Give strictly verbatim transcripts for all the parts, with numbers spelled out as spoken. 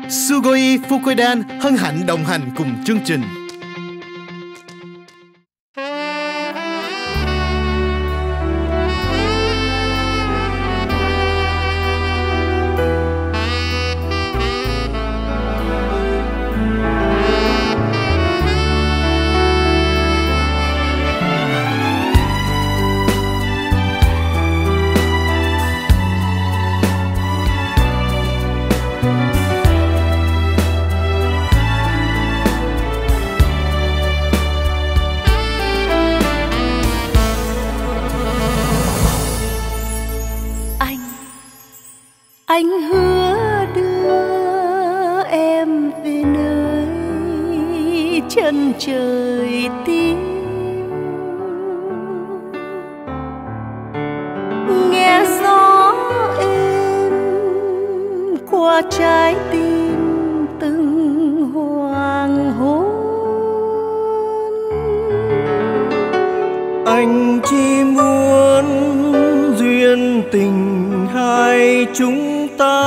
Sugoi Fukoidan hân hạnh đồng hành cùng chương trình. Anh hứa đưa em về nơi chân trời tím, nghe gió êm qua trái tim từng hoàng hôn. Anh chỉ muốn duyên tình hai chúng ta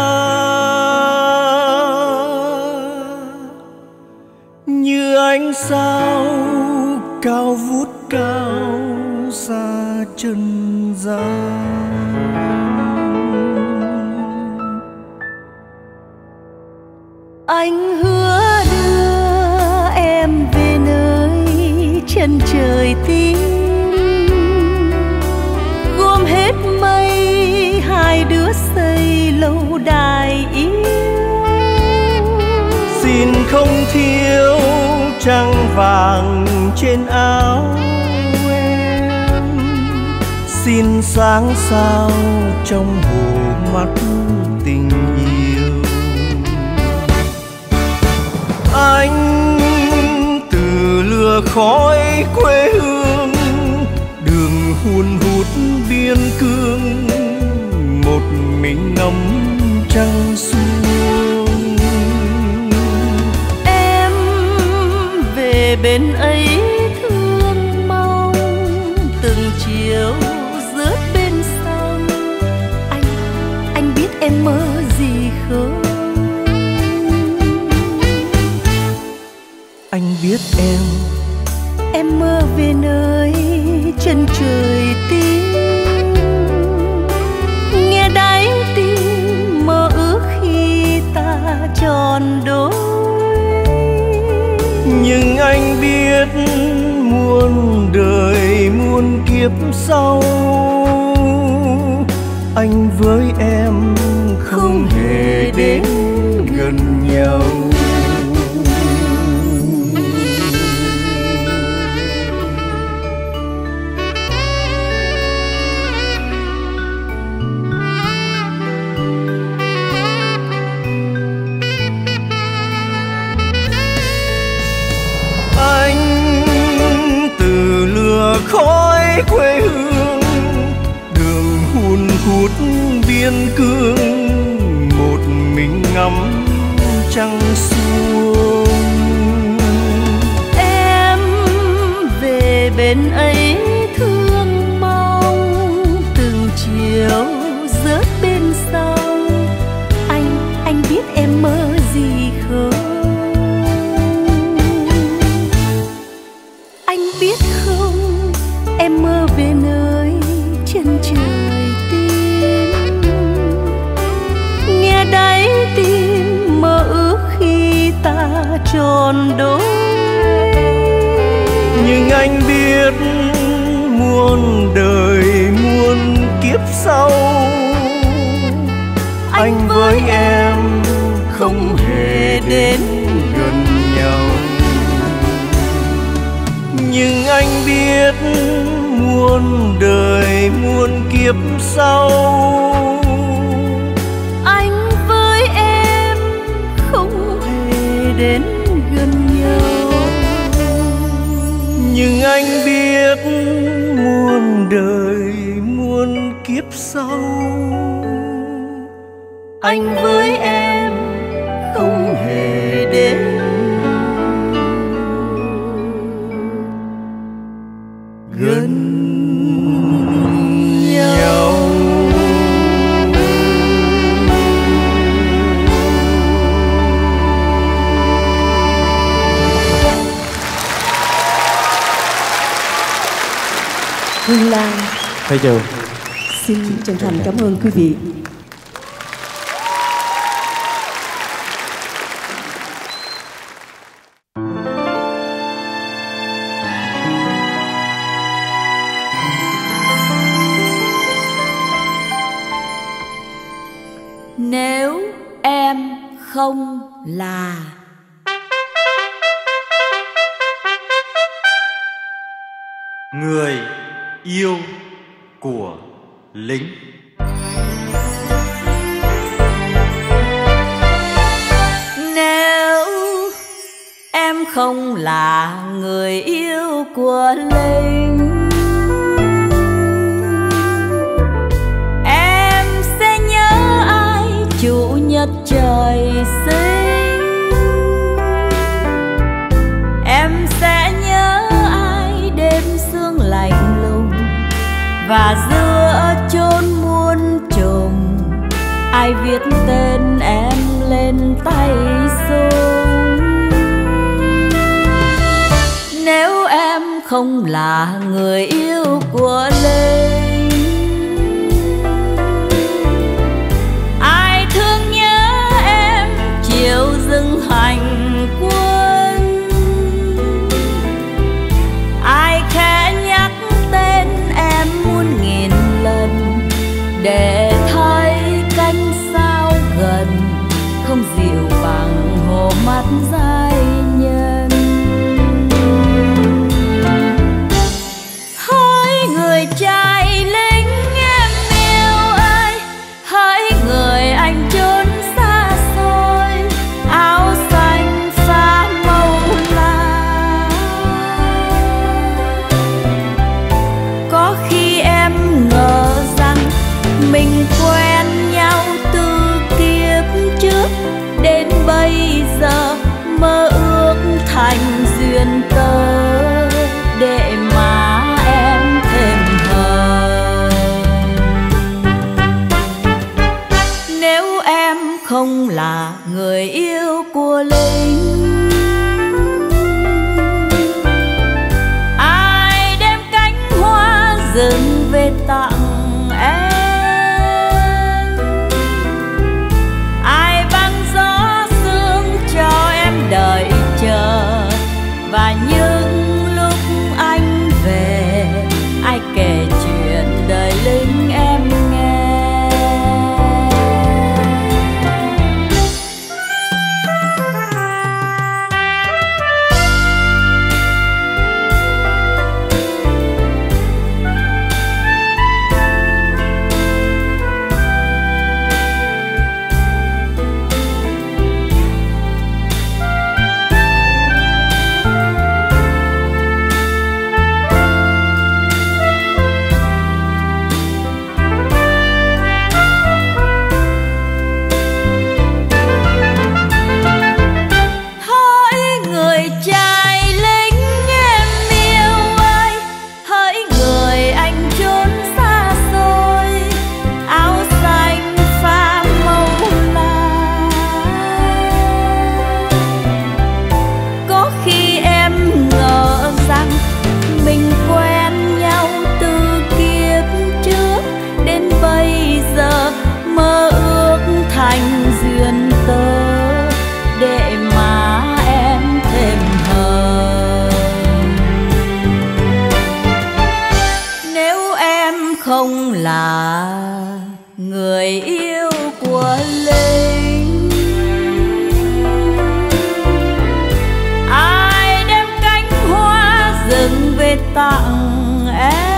như ánh sao cao vút cao xa trần gian. Anh hứa đưa em về nơi chân trời tím, gom hết mây hai đứa xây lâu đài yêu. Xin không thiếu trăng vàng trên áo em, xin sáng sao trong hồ mắt tình yêu. Anh từ lửa khói quê hương, đường hun hút biên cương, một mình ngắm trăng xuống. Em về bên ấy thương mong từng chiều rớt bên sông. Anh, anh biết em mơ gì không? Anh biết em, em mơ về nơi chân trời tím, nghe đáy tim mơ ước khi ta tròn đôi. nhưng anh biết muôn đời muôn kiếp sau, anh với em không hề đến gần nhau. Khói quê hương, đường hun hút biên cương, một mình ngắm trăng xuống. Em về bên ấy thương mong từng chiều rớt bên sông. Anh, anh biết em mơ gì không? Anh biết không? Em mơ về nơi chân trời tím, nghe đáy tim mơ ước khi ta tròn đôi. Nhưng anh biết muôn đời muôn kiếp sau, anh với em không hề đến gần nhau. Nhưng anh biết muôn đời muôn kiếp sau, anh với em không hề đến gần nhau. Nhưng anh biết muôn đời muôn kiếp sau, anh với em không hề đến gần nhau. Hương Lan. Thầy Trường. Xin chân thành cảm ơn quý vị. Nếu em không là người yêu của lính. Nếu em không là người yêu của lính, em sẽ nhớ ai chủ nhật trời sinh. Em sẽ nhớ ai đêm sương lạnh lùng, và giữa chốn muôn trùng ai viết tên em lên tay súng. Nếu em không là người yêu của lính, ai thương nhớ em chiều dừng hành quân, ai khẽ nhắc tên em muôn nghìn lần để thấy cánh sao gần không dịu bằng hồ mắt giai nhân. Hỡi người trai lính em yêu ơi, hỡi người anh trốn xa xôi, áo xanh pha màu la. Có khi em ngờ rằng mình quen nhau từ kiếp trước, đến bây giờ mơ ước thành duyên tơ để mà em thêm hờn. Nếu em không là người yêu của lính, ai đem cánh hoa rừng về tặng em, ai băng gió sương cho em đợi chờ, và những lúc anh về ai kể chuyện đời lính em nghe. Thành duyên tơ để mà em thêm hờn. Nếu em không là người yêu của lính, ai đem cánh hoa rừng về tặng em,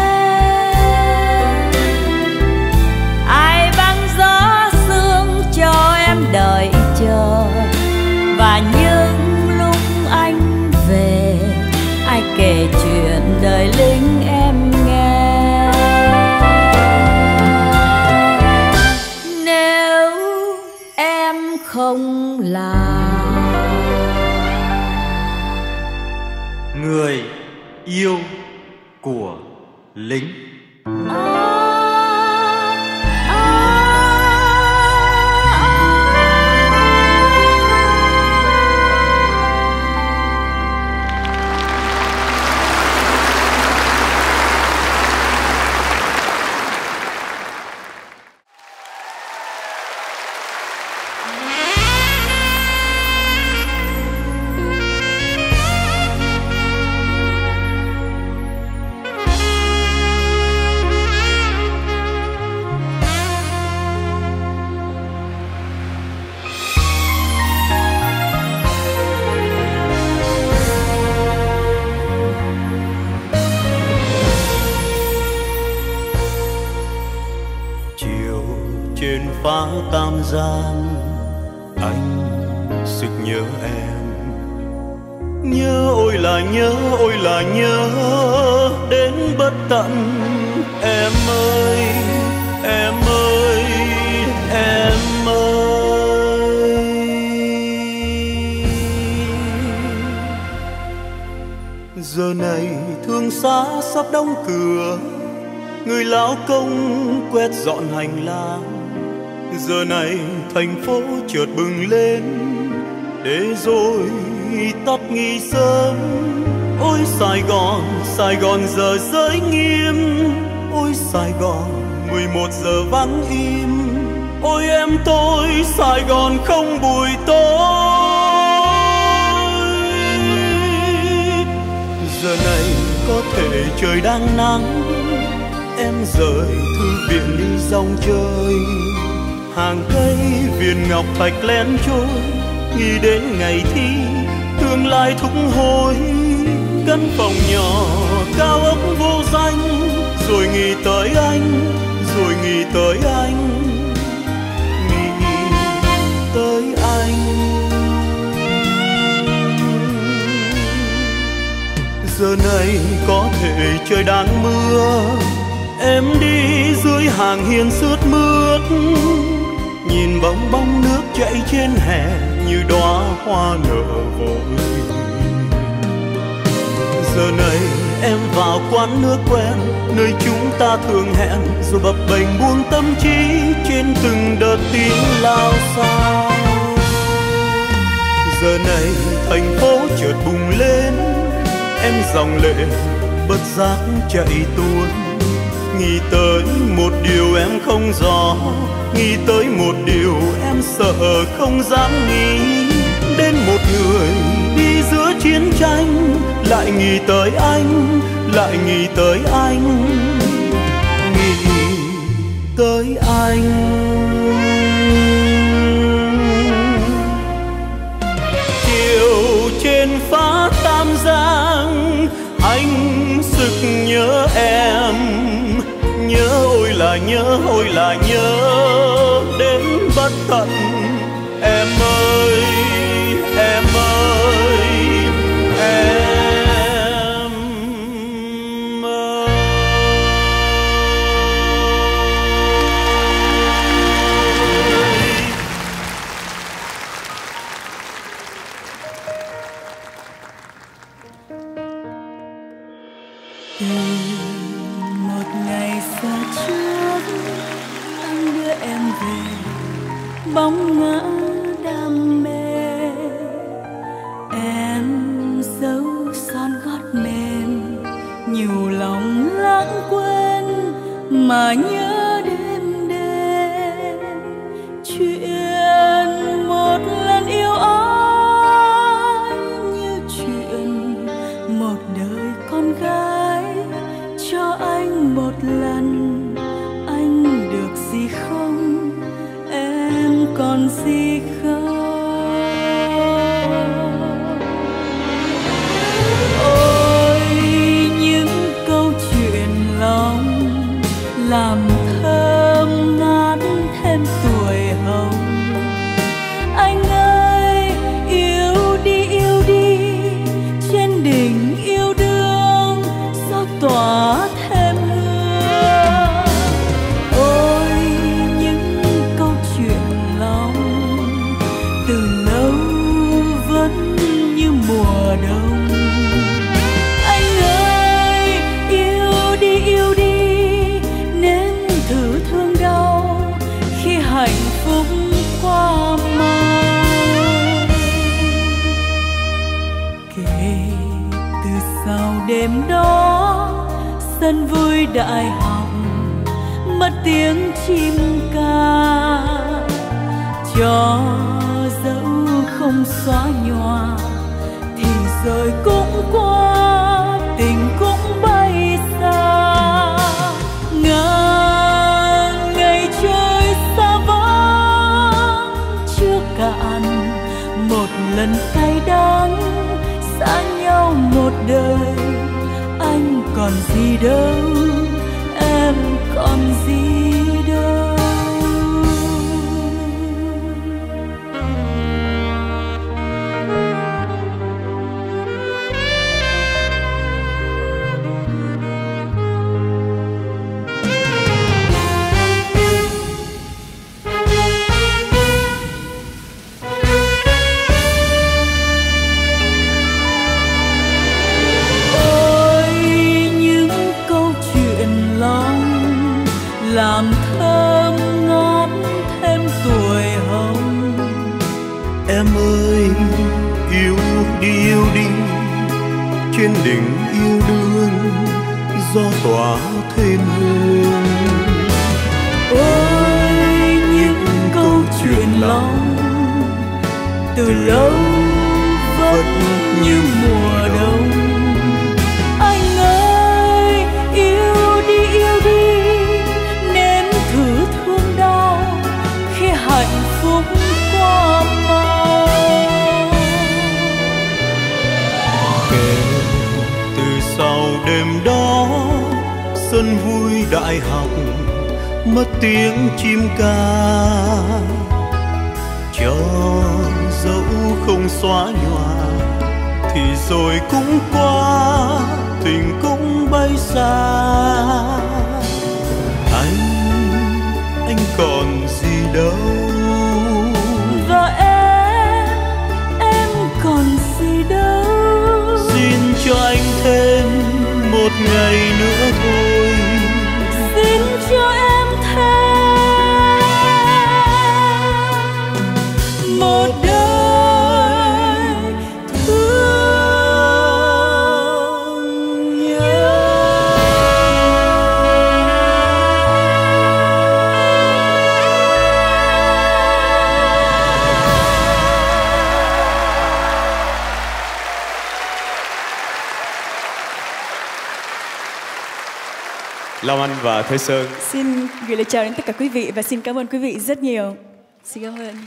đợi chờ, và những lúc anh về ai kể chuyện đời lính em nghe. Nếu em không là người yêu của lính. phá tam giang, anh sực nhớ em. Nhớ ôi là nhớ, ôi là nhớ đến bất tận. Em ơi, em ơi, em ơi. Giờ này thương xá sắp đóng cửa, người lão công quét dọn hành lang. Giờ này thành phố chợt bừng lên, để rồi tắt nghi sớm. Ôi Sài Gòn, Sài Gòn giờ giới nghiêm. Ôi Sài Gòn mười một giờ vắng im. Ôi em tôi Sài Gòn không buổi tối. Giờ này có thể trời đang nắng, em rời thư viện đi dòng chơi. Hàng cây viên ngọc thạch lén trôi, nghĩ đến ngày thi tương lai thúc hối. Căn phòng nhỏ cao ốc vô danh, rồi nghĩ tới anh, rồi nghĩ tới anh, nghĩ tới anh. Giờ này có thể trời đang mưa, em đi dưới hàng hiên sướt mướt, nhìn bóng bóng nước chảy trên hè như đóa hoa nở vội. Giờ này em vào quán nước quen, nơi chúng ta thường hẹn, rồi bập bềnh buông tâm trí trên từng đợt tiếng lao xao. Giờ này thành phố chợt bùng lên, em dòng lệ bất giác chạy tuôn. Nghĩ tới một điều em không rõ, nghĩ tới một điều em sợ không dám nghĩ. Đến một người đi giữa chiến tranh, lại nghĩ tới anh, lại nghĩ tới anh, nghĩ tới anh. Chiều trên phá tam giang, anh sực nhớ em. Nhớ ôi là nhớ, ôi là nhớ đến bất tận. Em ơi, em ơi, em ơi. Từ một ngày xa trước, anh đưa em về bóng ngã đam mê. Em dấu son gót mềm, nhiều lòng lãng quên mà nhớ đêm đêm. Chuyện một lần yêu ai như chuyện một đời con gái. Cho anh một lần, anh được gì không, em còn gì không. Ôi những câu chuyện lòng làm thơm ngát thêm tuổi hồng. Anh ơi yêu đi, yêu đi, trên đỉnh yêu đương sao tỏa thêm hương. Ôi những câu chuyện lòng từ lâu vẫn như mùa đông. Anh ơi yêu đi, yêu đi, nếm thử thương đau khi hạnh phúc qua mau. Kể từ sau đêm đó, sân vui đại học mất tiếng chim ca. Cho dẫu không xóa nhòa thì rồi cũng qua, tình cũng bay xa. Ngàn ngày trời xa vắng chưa cạn, một lần cay đắng xa nhau một đời. Anh còn gì đâu, em còn gì đâu. em ơi, yêu đi yêu đi, trên đỉnh yêu đương gió tỏa thêm hương. Ôi những câu chuyện lòng từ lâu vẫn như mùa đông. Anh ơi yêu đi yêu đi, nếm thử thương đau khi hạnh phúc qua mau. Kể từ sau đêm đó xuân vui đại học mất tiếng chim ca, cho dẫu không xóa nhòa thì rồi cũng qua, tình cũng bay xa. Anh, anh còn gì đâu, và em, em còn gì đâu. Xin cho anh thêm một ngày nữa thôi, xin cho em thêm một đời thương nhớ. Long Anh và Thế Sơn Xin gửi lời chào đến tất cả quý vị và xin cảm ơn quý vị rất nhiều. Xin cảm ơn.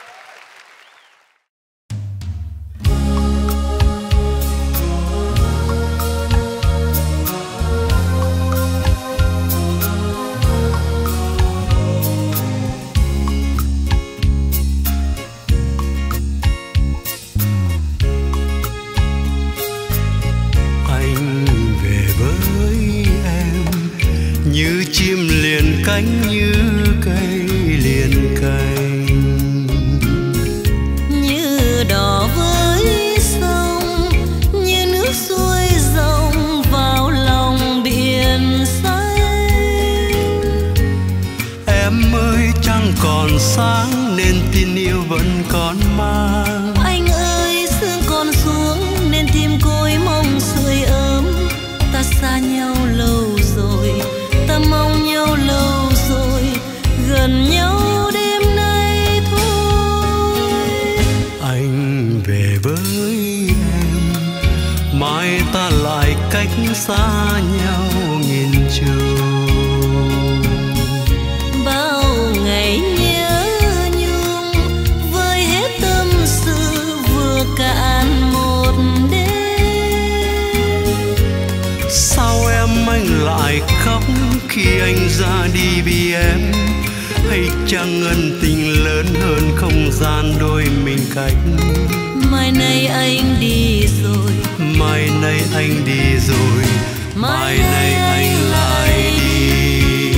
như chim liền cánh, như cây liền cành, như đỏ với sông, như nước xuôi rộng vào lòng biển xanh. Em ơi trăng còn sáng nên tin yêu vẫn còn mang. Anh ơi sương còn xuống nên tim côi mong sưởi ấm. Ta xa nhau lâu rồi, ta mong nhau lâu rồi, gần nhau đêm nay thôi. Anh về với em, mai ta lại cách xa nhau nghìn trùng. Bao ngày nhớ nhung vơi hết tâm sự, vừa cạn một đêm. Sao em anh lại khóc khi anh ra đi vì em? Hay chăng ân tình lớn hơn không gian đôi mình cách? Mai nay anh đi rồi, mai nay anh đi rồi, mai nay anh lại đi.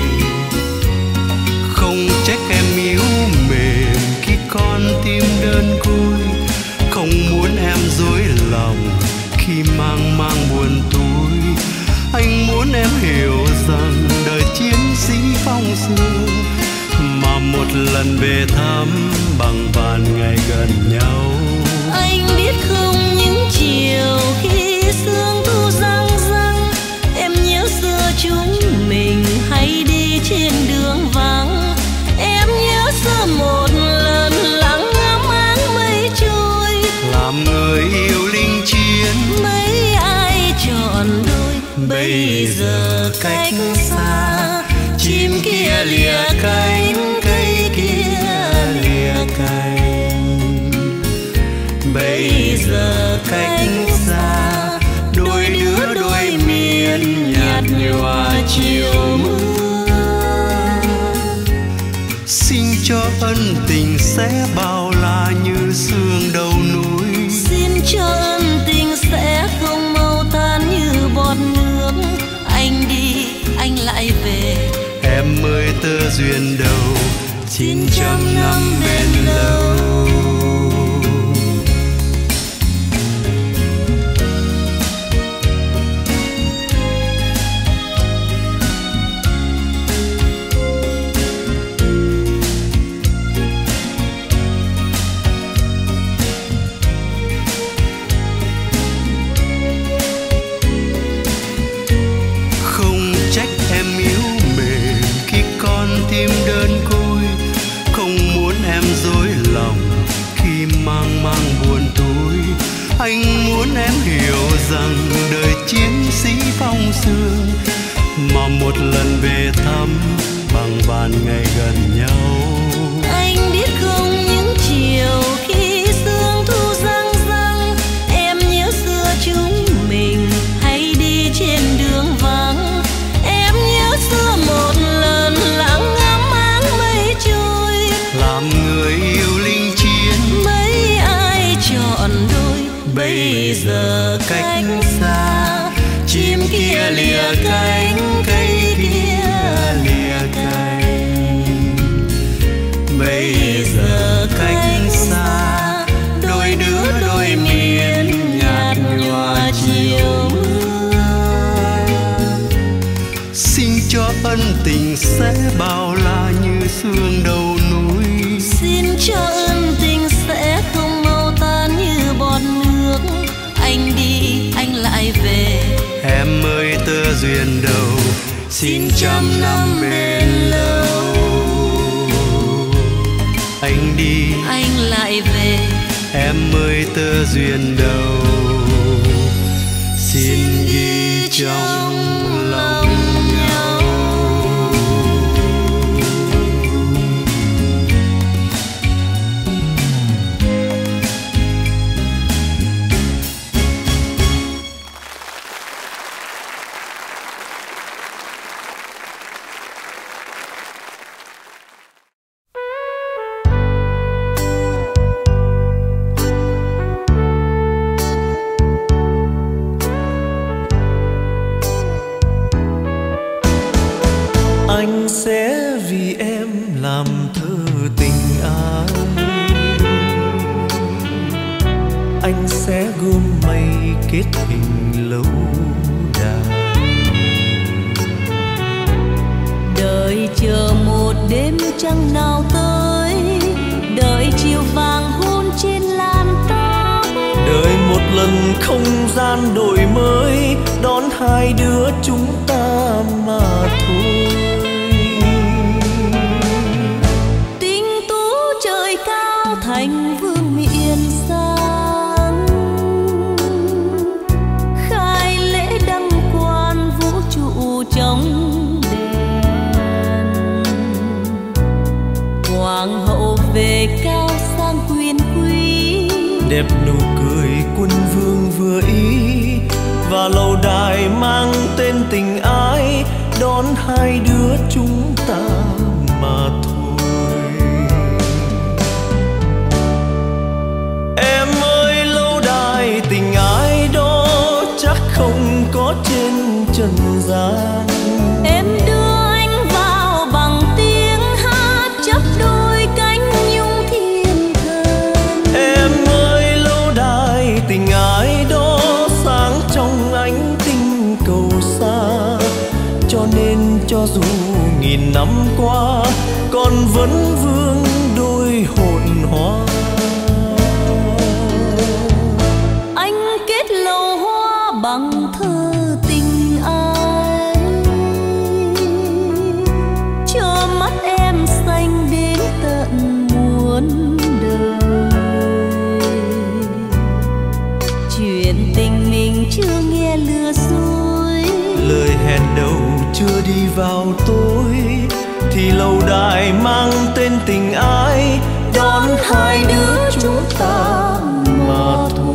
Không trách em yếu mềm khi con tim đơn côi, không muốn em dối lòng khi mang mang buồn túi. Anh muốn em hiểu rằng đời chiến sĩ phong sương, mà một lần về thăm bằng vạn ngày gần nhau. Anh biết không, những chiều khi sương thu răng răng, em nhớ xưa chúng mình hay đi trên đường vắng. Em nhớ xưa một lần lặng ngắm áng mây trôi, làm người yêu linh chiến mấy ai trọn đôi. bây giờ cách xa, chim kia lìa cánh, cây kia lìa cành. Bây giờ cách xa, đôi đứa đôi miền nhạt nhòa chiều mưa. Xin cho ân tình sẽ bao la như sương đầu núi. Xin cho ân tình sẽ không mau tan như bọt nước. Anh đi, anh lại về. Em ơi tơ duyên đầu, chín trăm năm bên lâu. xưa, mà một lần về thăm bằng bàn ngày gần nhau. Anh biết không, những chiều khi sương thu răng răng, em nhớ xưa chúng mình hay đi trên đường vắng. Em nhớ xưa một lần lặng ngắm áng mây trôi, làm người yêu linh chiến. mấy ai chọn đôi Bây giờ cách xa, chim kia lìa cánh, cây kia lìa cánh. Bây giờ cách xa, đôi đứa đôi miền nhạt nhòa chiều mưa. Xin cho ân tình sẽ bao la như sương đầu núi. Xin cho ân tình sẽ không mau tan như bọt nước. Anh đi, anh lại về, Em ơi tơ duyên đầu, xin trăm năm bền lâu. Anh đi, anh lại về, em ơi tơ duyên đầu, xin ghi trong lòng nhau. Anh sẽ vì em làm thơ tình ái. Anh sẽ gom mây kết hình lâu đài. đợi chờ một đêm trăng nào tới, đợi chiều vàng hôn trên làn tóc. Đợi một lần không gian đổi mới, đón hai đứa chúng ta mà thôi. Tinh tú trời cao thành vương miện sang, khai lễ đăng quan vũ trụ trong đèn. Hoàng hậu về cao sang quyền quý, Đẹp nụ cười quân vương vừa ý, và lâu đài mang tên tình ái, đón hai đứa chúng ta mà thôi. Em ơi lâu đài tình ái đó chắc không có trên trần gian. em đưa anh vào bằng tiếng hát chấp đôi cánh nhung thiên thần. Em ơi lâu đài tình ái đó sáng trong ánh tinh cầu xa, cho nên cho dù nghìn năm qua còn vẫn vương đôi hồn hoa. Anh kết lầu hoa bằng thơ tình ai, cho mắt em xanh đến tận muôn đời. Chuyện tình mình chưa nghe lừa dối, Lời hẹn đầu chưa đi vào tối, thì lâu đài mang tên tình ái, đón hai đứa chúng ta mà thôi.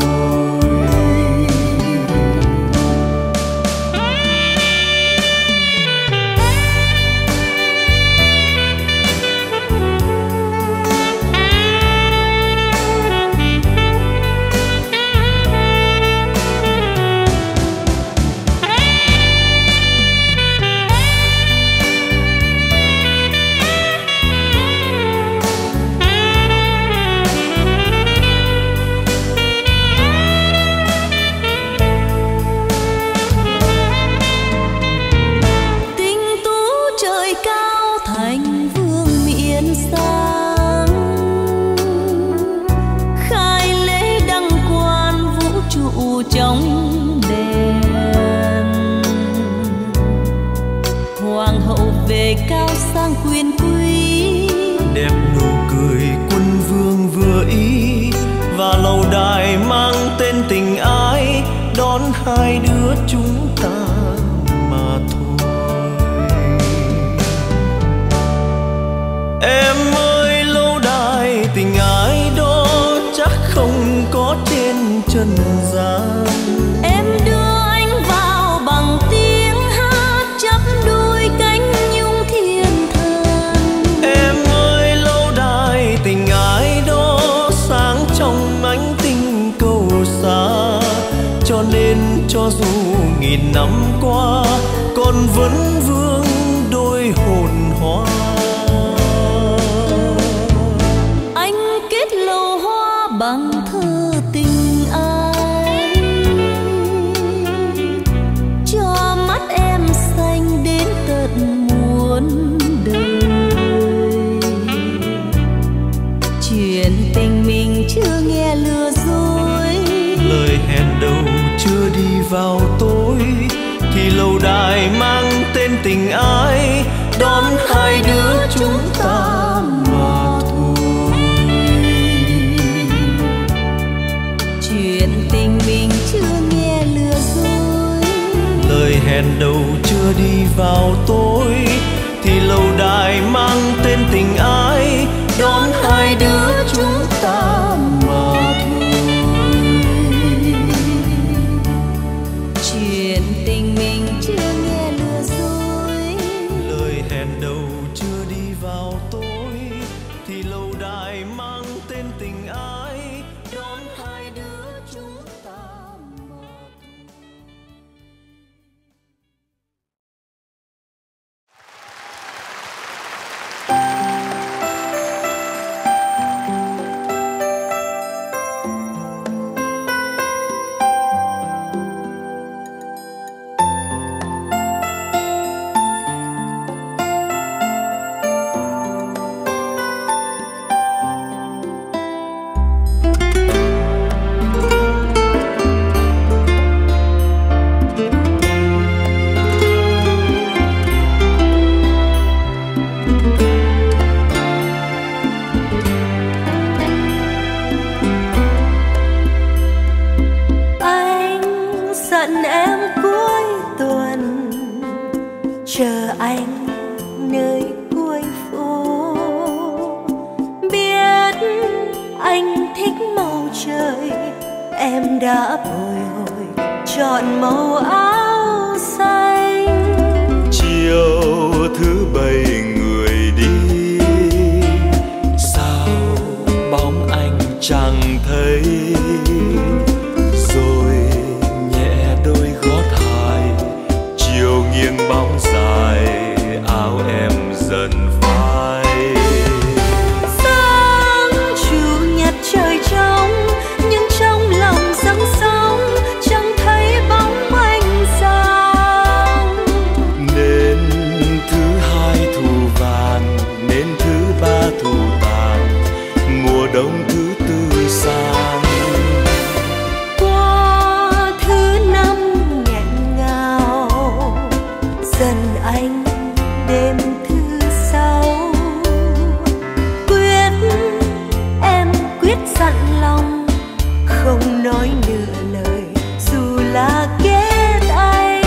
cao sang quyền quý, đẹp nụ cười quân vương vừa ý, và lâu đài mang tên tình ái đón hai đứa chúng ta trần gian. Em đưa anh vào bằng tiếng hát chắp đôi cánh nhung thiên thần. Em ơi lâu đài tình ái đó sáng trong ánh tinh cầu xa, cho nên cho dù nghìn năm qua còn vẫn vương đôi hồn hoa. Anh kết lầu hoa bằng thơ tình ai, cho mắt em xanh đến tận muôn đời. Chuyện tình mình chưa nghe lừa dối, Lời hẹn đầu chưa đi vào tối, thì lâu đài mang tên tình ái đón hai đứa chúng ta mà thôi. chuyện tình mình chưa nghe lừa dối, Lời hẹn đầu chưa đi vào tối, thì lâu đài mang tên tình ái đón hai đứa chúng ta mà thôi. chuyện tình mình chưa nghe lừa dối. Lời hẹn đầu chưa đi vào tối, thì lâu đài mang tên tình ái đón hai đứa chúng ta mà thôi. Anh giận em cuối tuần, chờ anh nơi cuối phố. Biết anh thích màu trời, em đã bồi hồi chọn màu áo xanh. Chiều thứ bảy người đi, sao bóng anh chẳng thấy, rồi nhẹ đôi gót hài, chiều nghiêng bóng dài áo em dần phai. Sáng chủ nhật trời trong, nhưng trong lòng dâng sóng chẳng thấy bóng anh sang. Nên thứ hai thu vàng, nên thứ ba thu tàn, mùa đông thứ tư sang. Qua thứ năm nghẹn ngào, dần anh đêm thứ sáu. Quyết em quyết dặn lòng, không nói nửa lời dù là kết anh.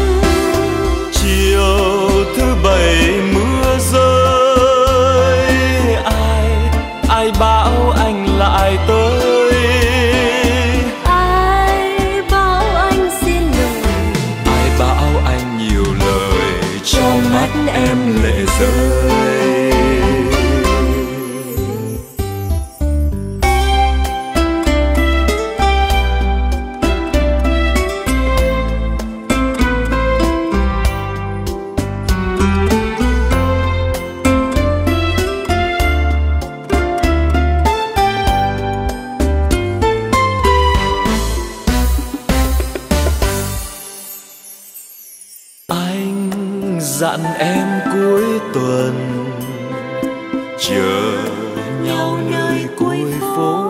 Chiều thứ bảy mưa rơi, ai ai bảo anh lại tới, Ai bảo anh xin lỗi, ai bảo anh nhiều lời, trong mắt em lệ rơi. Anh dặn em cuối tuần chờ nhau nơi cuối phố.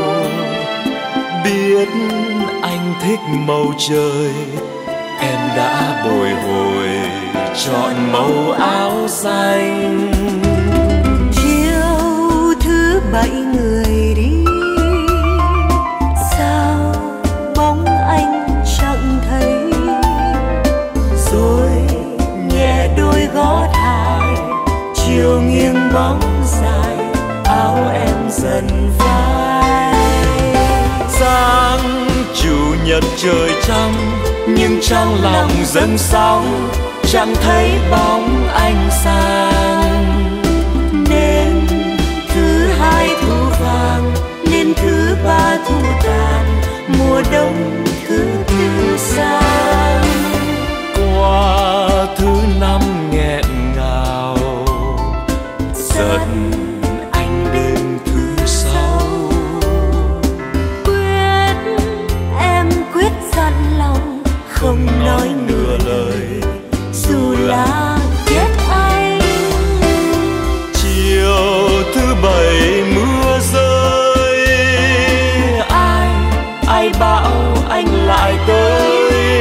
Biết anh thích màu trời, em đã bồi hồi chọn màu áo xanh. chiều thứ bảy người đi, sao bóng anh chẳng thấy, rồi nhẹ đôi gót hài, chiều nghiêng bóng dài áo em dần phai. Sáng nhật trời trăng, nhưng trong lòng dâng sóng chẳng thấy bóng ánh sáng. Nên thứ hai thu vàng, nên thứ ba thu tàn, mùa đông thứ tư sang. Qua thứ năm nghẹn ngào, dần anh đến thứ sáu. Quyết em quyết dặn lòng, không nói nửa lời dù là chết anh. Chiều thứ bảy mưa rơi, ai ai bảo anh lại tới.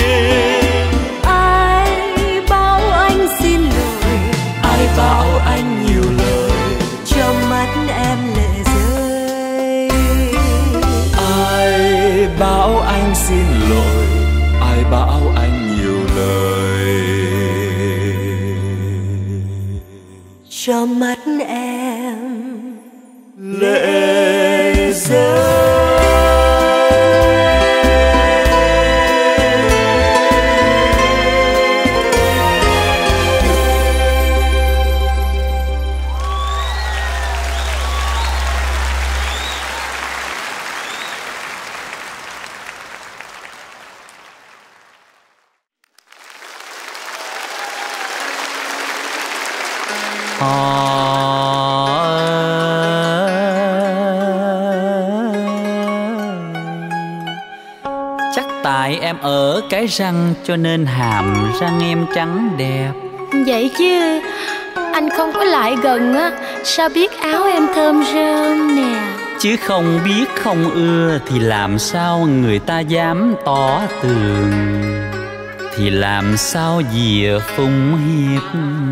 Ai bảo anh xin lỗi, Ai bảo anh nhiều lời, trong mắt em lệ rơi. ai bảo anh xin lỗi, ai bảo anh nhiều lời, trong mắt em lệ rơi. Chắc tại em ở cái răng cho nên hàm răng em trắng đẹp. Vậy chứ anh không có lại gần á, sao biết áo em thơm rơm nè. Chứ không biết không ưa thì làm sao người ta dám tỏ tường, thì làm sao dìa phung hiệp.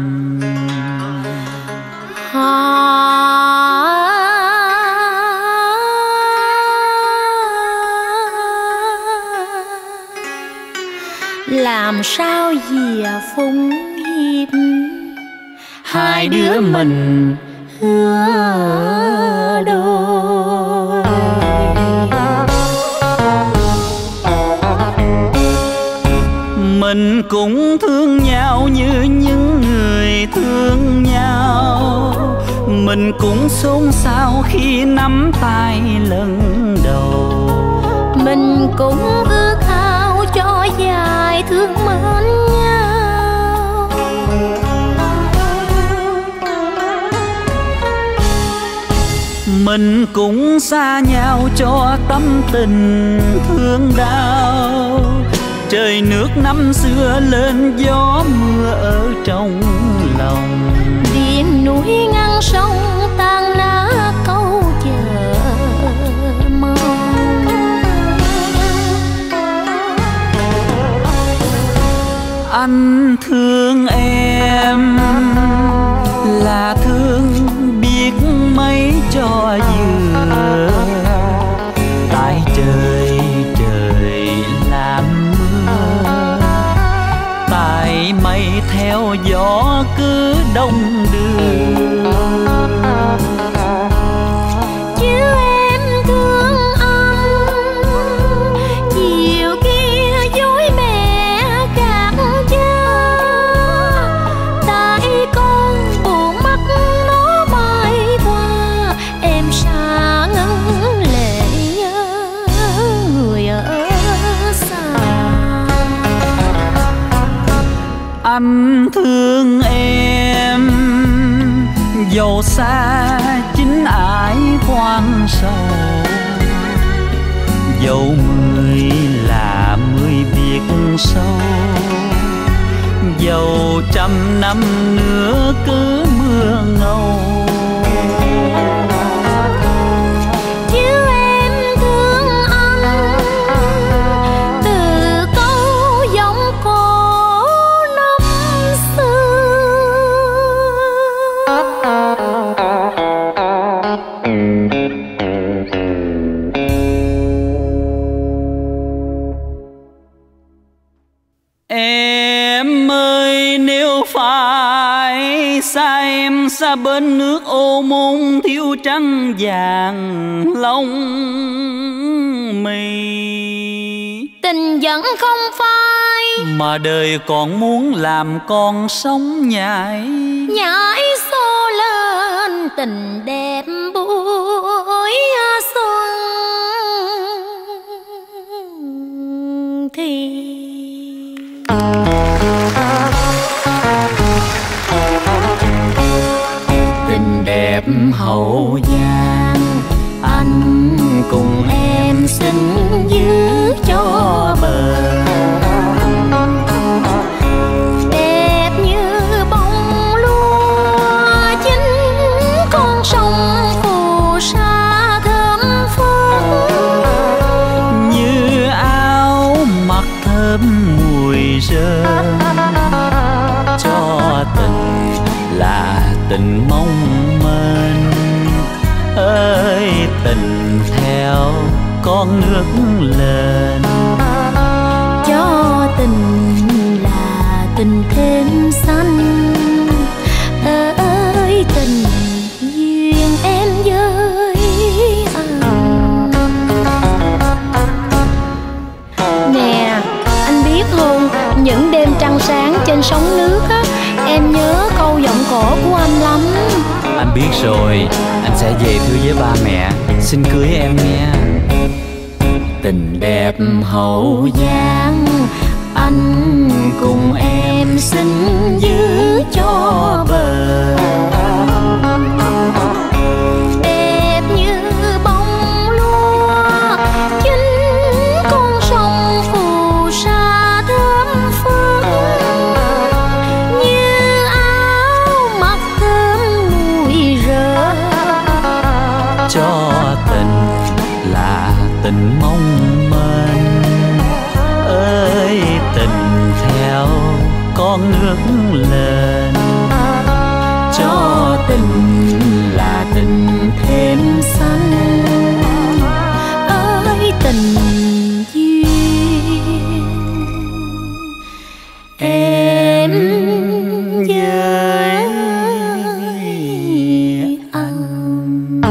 Làm sao dìa phung hiệp, Hai đứa mình hứa đôi. mình cũng thương nhau như những người thương nhau. Mình cũng xôn xao khi nắm tay lần đầu. Mình cũng ước ao cho dài thương mến nhau. Mình cũng xa nhau cho tâm tình thương đau. Trời nước năm xưa lên gió mưa ở trong lòng. Biển núi ngăn sông tan nát câu chờ mong. Anh thương em là thương biết mấy cho vừa. Tại trời trời làm mưa, tại mây theo gió cứ đông đưa. Chứ em thương anh, chiều kia dối mẹ gạt cha. Tại con buồn mắt nó bay qua, em xa ngấn lệ nhớ người ở xa. Anh thương em dầu xa chính ải khoan sầu. Dẫu mười là mười biết sâu, dầu trăm năm nữa cứ mưa ngâu. Chứ em thương anh từ câu giọng cổ năm xưa. Em ơi nếu phải xa em xa bên nước ô môn thiếu trắng vàng lông mi. Tình tình vẫn không phai, mà đời còn muốn làm con sống nhảy. nhảy xô lên tình đẹp buổi xuân thì tình đẹp hậu giang, anh cùng em xin giữ cho bờ. đẹp như bông lúa chín, con sông phù sa thơm phức, Như áo mặc thơm mùi rơm, cho tình là tình mong manh. Ơi tình theo con nước lên, cho tình là tình thêm xanh. Ơi tình duyên em với anh. Nè anh biết không, những đêm trăng sáng trên sóng nước á, em nhớ câu giọng cổ của anh lắm. anh biết rồi, anh sẽ về thưa với ba mẹ, xin cưới em nghe. Tình đẹp hậu giang, anh cùng em xin giữ cho bờ. đẹp như bông lúa chín, con sông phù sa thơm phức, như áo mặc thơm mùi rơm, Cho tình là tình mong manh. Ơi tình theo con nước lên, cho tình là tình thêm xanh. ơi tình duyên em với anh.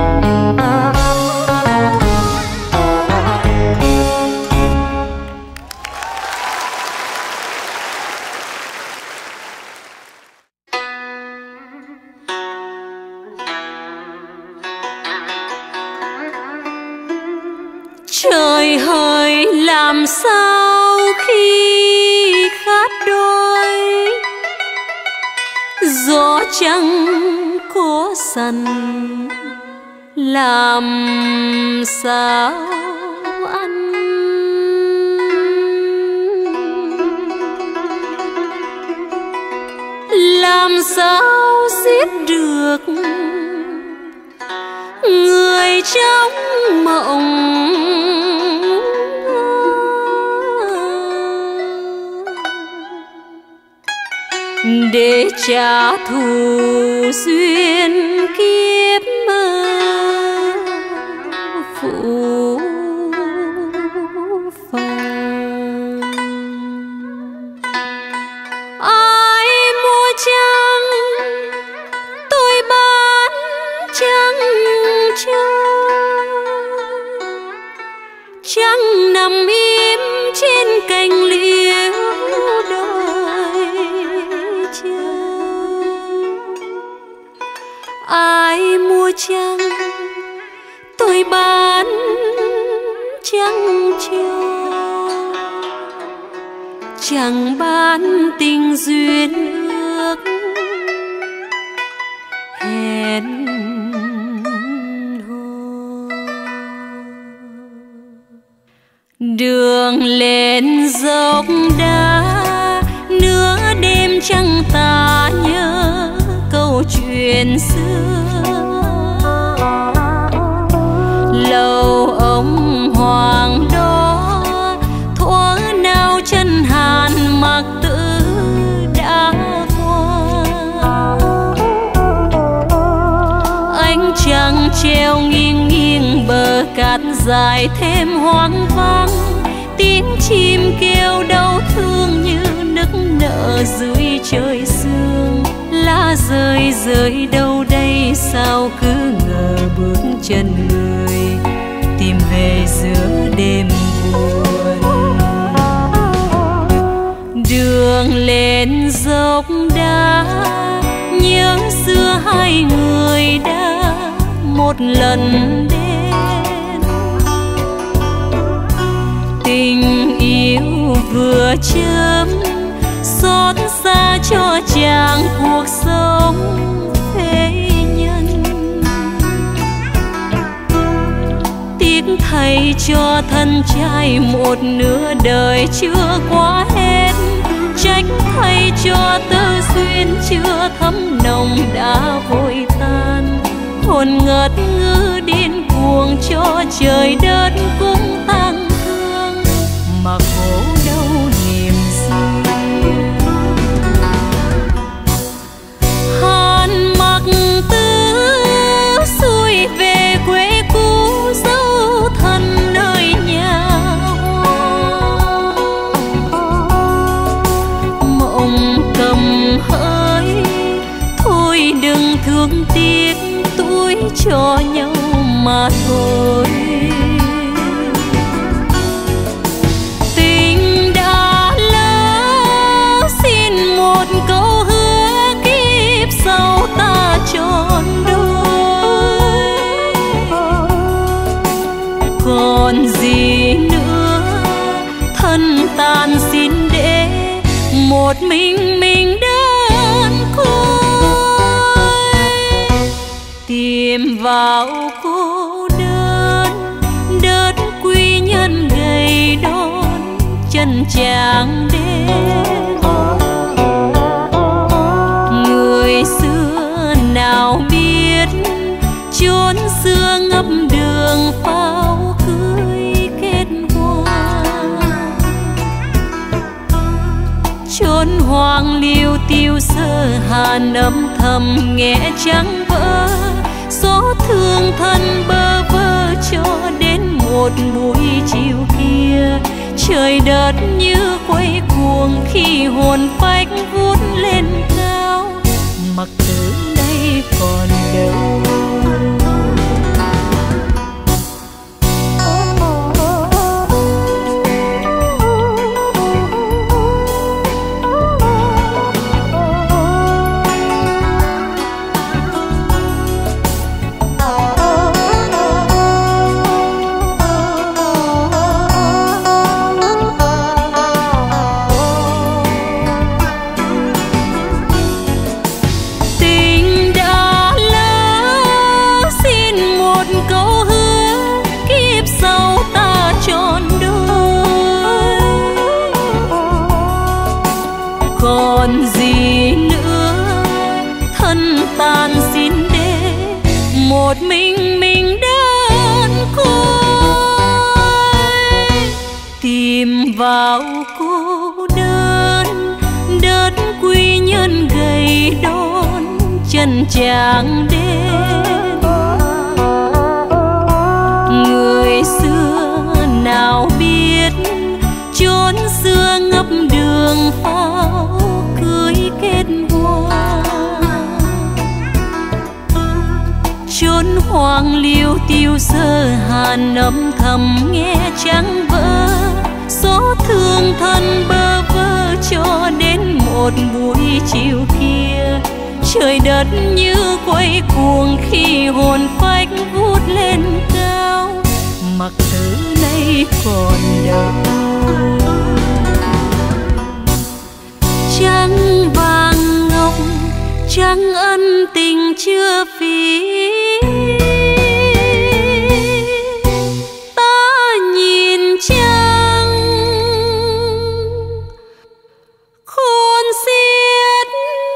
Trời hỡi làm sao khi khát đôi, gió chẳng có sẵn làm sao anh. Làm sao giết được người trong mộng, để trả thù duyên kiếp phụ phàng. Ai mua trăng tôi bán trăng cho, trăng nằm im trên cành liễu đợi chờ. Ai mua trăng tôi bán trăng cho, chẳng bán tình duyên ước hẹn hò. Đường lên dốc đá, nửa đêm trăng ta nhớ câu chuyện xưa. Lầu ông hoàng đó, thuở nào chân hàn mặc tử đã qua. Ánh trăng treo nghiêng nghiêng bờ cát dài thêm hoang vắng, tiếng chim kêu đau thương như nức nở dưới trời sương. Lá rơi rơi đâu đây, sao cứ ngờ bước chân người tìm về giữa đêm buồn. hai người đã một lần đến. Tình yêu vừa chớm xót xa cho chàng cuộc sống phế nhân. Tiếc thay cho thân trai một nửa đời chưa qua hết, trách thay cho tư duyên chưa thấm nồng đã vội tan. Hồn ngất ngư điên cuồng cho trời đất cũng tang thương, mà khổ đau niềm riêng. Hàn mặc tư xuôi về quê cũ dấu thân nơi nhà hoa. Mộng cầm hỡi thôi đừng thương tiếc, tuổi cho nhau mà thôi. Tình đã lỡ xin một câu hứa kiếp sau ta trọn đôi. Còn gì nữa thân tàn xin để một mình mình đơn côi. Tìm vào cô đơn đất quy nhân gầy đón chân chàng đến. Người xưa nào biết chốn xưa ngập đường pháo cưới kết hoa. Chốn hoang liêu tiêu sơ hàn âm thầm nghe trắng vỡ. Gió thương thân bơ vơ cho đến một buổi chiều kia. Trời đất như quay cuồng khi hồn phách vút lên cao, mặc từ đây còn đâu. Còn gì nữa thân tàn xin để một mình mình đơn côi. Tìm vào cô đơn đất quy nhân gầy đón chân chàng đến. Người xưa nào biết chốn xưa ngập đường pháo cưới kết hoa. Chốn hoang liêu tiêu sơ hàn âm thầm nghe trắng vỡ. Gió thương thân bơ vơ cho đến một buổi chiều kia. Trời đất như quay cuồng khi hồn phách vút lên cao, mặc từ nay còn đâu. Trắng vàng ngọc trắng ân tình chưa phí. Ta nhìn trăng khôn xiết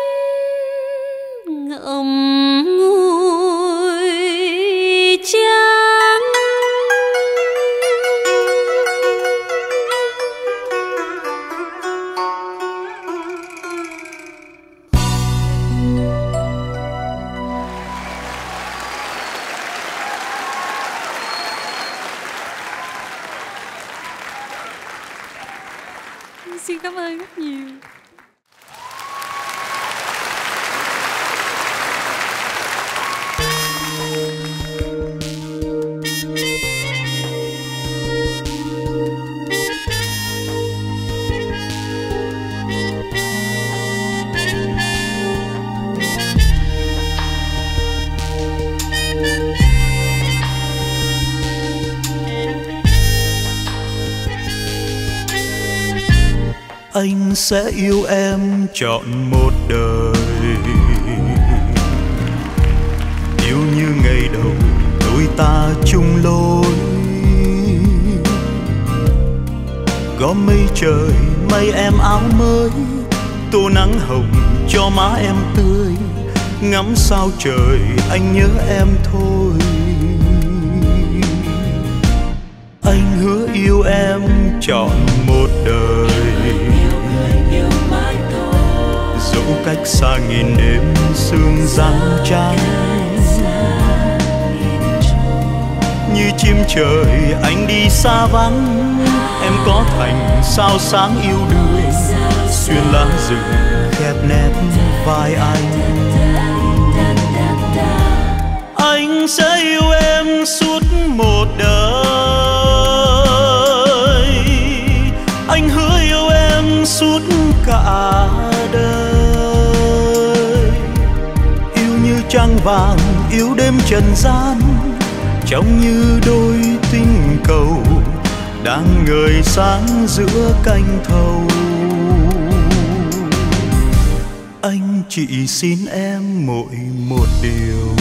ngậm ngùi trắng. Xin cảm ơn rất nhiều. Anh sẽ yêu em trọn một đời, yêu như ngày đầu đôi ta chung lối. Gom mây trời mây em áo mới, tô nắng hồng cho má em tươi. Ngắm sao trời anh nhớ em thôi. Anh hứa yêu em trọn một đời, dẫu cách xa nghìn đêm sương răng trắng. Như chim trời anh đi xa vắng, em có thành sao sáng yêu đương. Xuyên lá rừng khép nép vai anh, anh sẽ yêu em suốt một đời. Anh hứa yêu em suốt cả đời. Yêu như trăng vàng, yêu đêm trần gian, trông như đôi tinh cầu đang ngời sáng giữa canh thâu. Anh chỉ xin em mỗi một điều,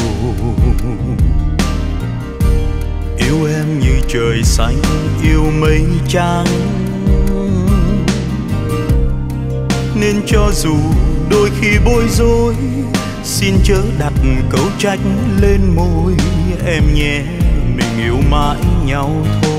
yêu em như trời xanh yêu mây trắng. Nên cho dù đôi khi bối rối, xin chớ đặt câu trách lên môi em nhé, mình yêu mãi nhau thôi.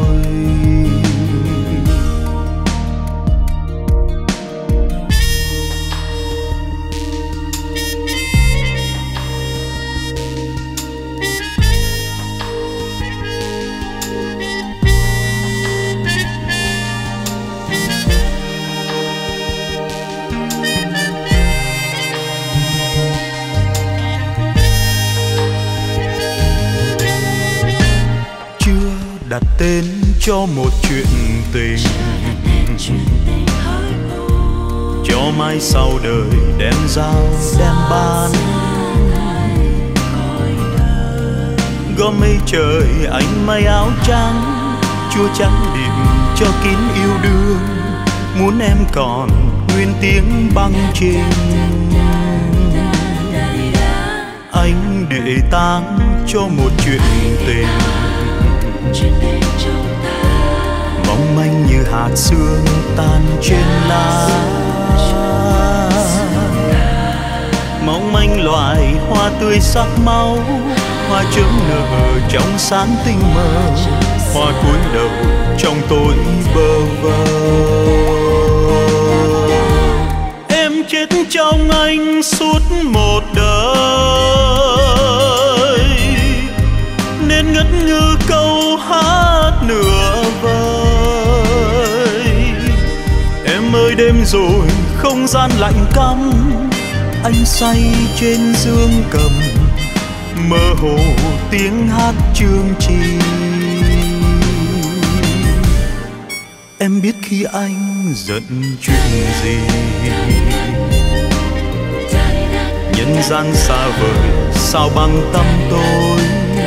Đặt tên cho một chuyện tình, cho mai sau đời đem giao đem ban. Gom mây trời anh may áo trắng, chua trắng điểm cho kín yêu đương. Muốn em còn nguyên tiếng băng trên, anh để tang cho một chuyện tình. Mong manh như hạt sương tan trên lá, mong manh loài hoa tươi sắc máu. Hoa chớm nở trong sáng tinh mơ, hoa cúi đầu trong tối bơ vơ. Em chết trong anh suốt một đời, nên ngất ngư câu hát nửa vời. Em ơi đêm rồi không gian lạnh căm, anh say trên dương cầm, mơ hồ tiếng hát chương trình. Em biết khi anh giận chuyện gì, nhân gian xa vời sao bằng tâm tôi.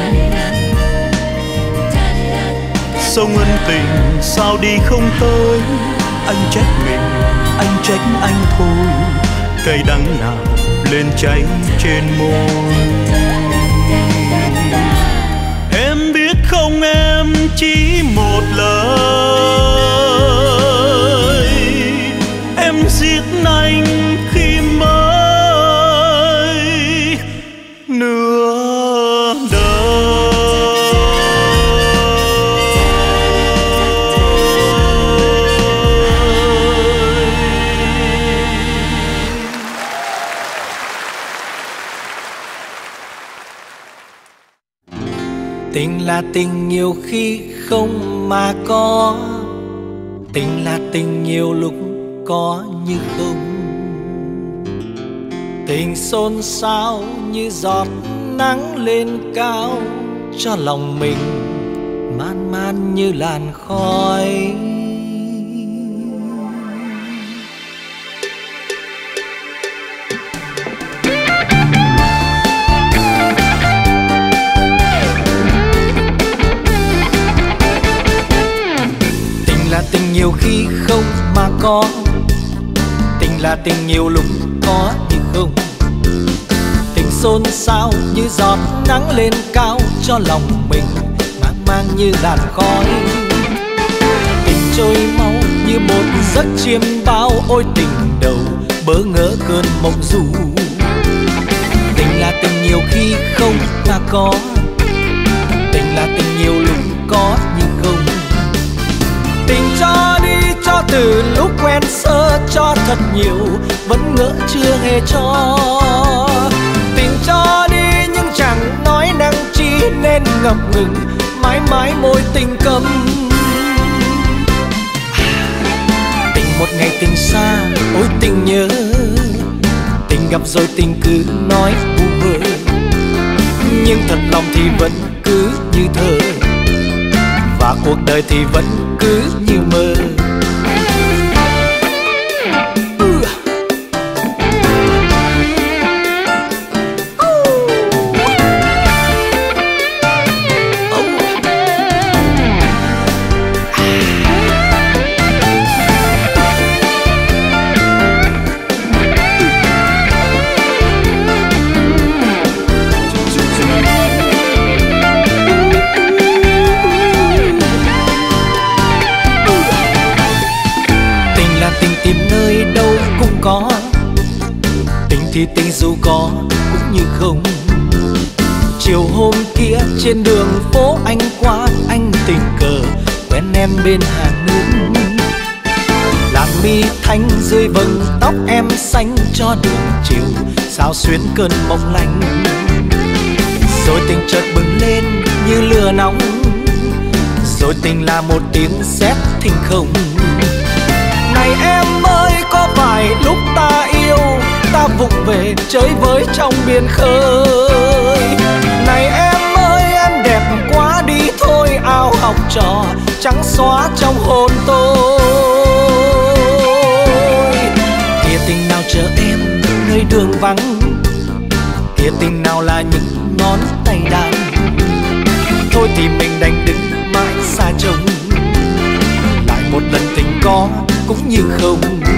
Sông ân tình sao đi không tới, anh trách mình, anh trách anh thôi. Cây đắng nào lên cháy trên môi. Em biết không em chỉ một lời, em giết anh khi mới nửa đời. Tình là tình nhiều khi không mà có, tình là tình nhiều lúc có như không. Tình xôn xao như giọt nắng lên cao, cho lòng mình man man như làn khói. Tình là tình nhiều khi không mà có, Tình là tình nhiều lúc có như không, tình xôn xao như giọt nắng lên cao cho lòng mình mang mang như làn khói. Tình trôi mau như một giấc chiêm bao, ôi tình đầu bỡ ngỡ cơn mộng du. Tình là tình nhiều khi không mà có, tình là tình nhiều lúc có như không. Tình cho đi cho từ lúc quen sơ, cho thật nhiều vẫn ngỡ chưa hề cho. Tình cho đi nhưng chẳng nói năng chi nên ngập ngừng mãi mãi môi tình câm. Tình một ngày tình xa, ôi tình nhớ, tình gặp rồi tình cứ nói vu vơ, nhưng thật lòng thì vẫn cứ như thơ, và cuộc đời thì vẫn cứ như mơ. Có tình thì tình dù có cũng như không. Chiều hôm kia trên đường phố anh qua, anh tình cờ quen em bên hàng nước. Làn mi thanh dưới vầng tóc em xanh cho đường chiều sao xuyến cơn mong lanh. Rồi tình chợt bừng lên như lửa nóng, rồi tình là một tiếng sét thinh không. Này em ơi, có phải lúc ta yêu ta vụng về chơi với trong biển khơi? Này em ơi, em đẹp quá đi thôi, áo học trò trắng xóa trong hồn tôi. Kìa tình nào chờ em nơi đường vắng, kìa tình nào là những ngón tay đàn. Thôi thì mình đành đứng mãi xa trông, lại một lần tình có cũng như không.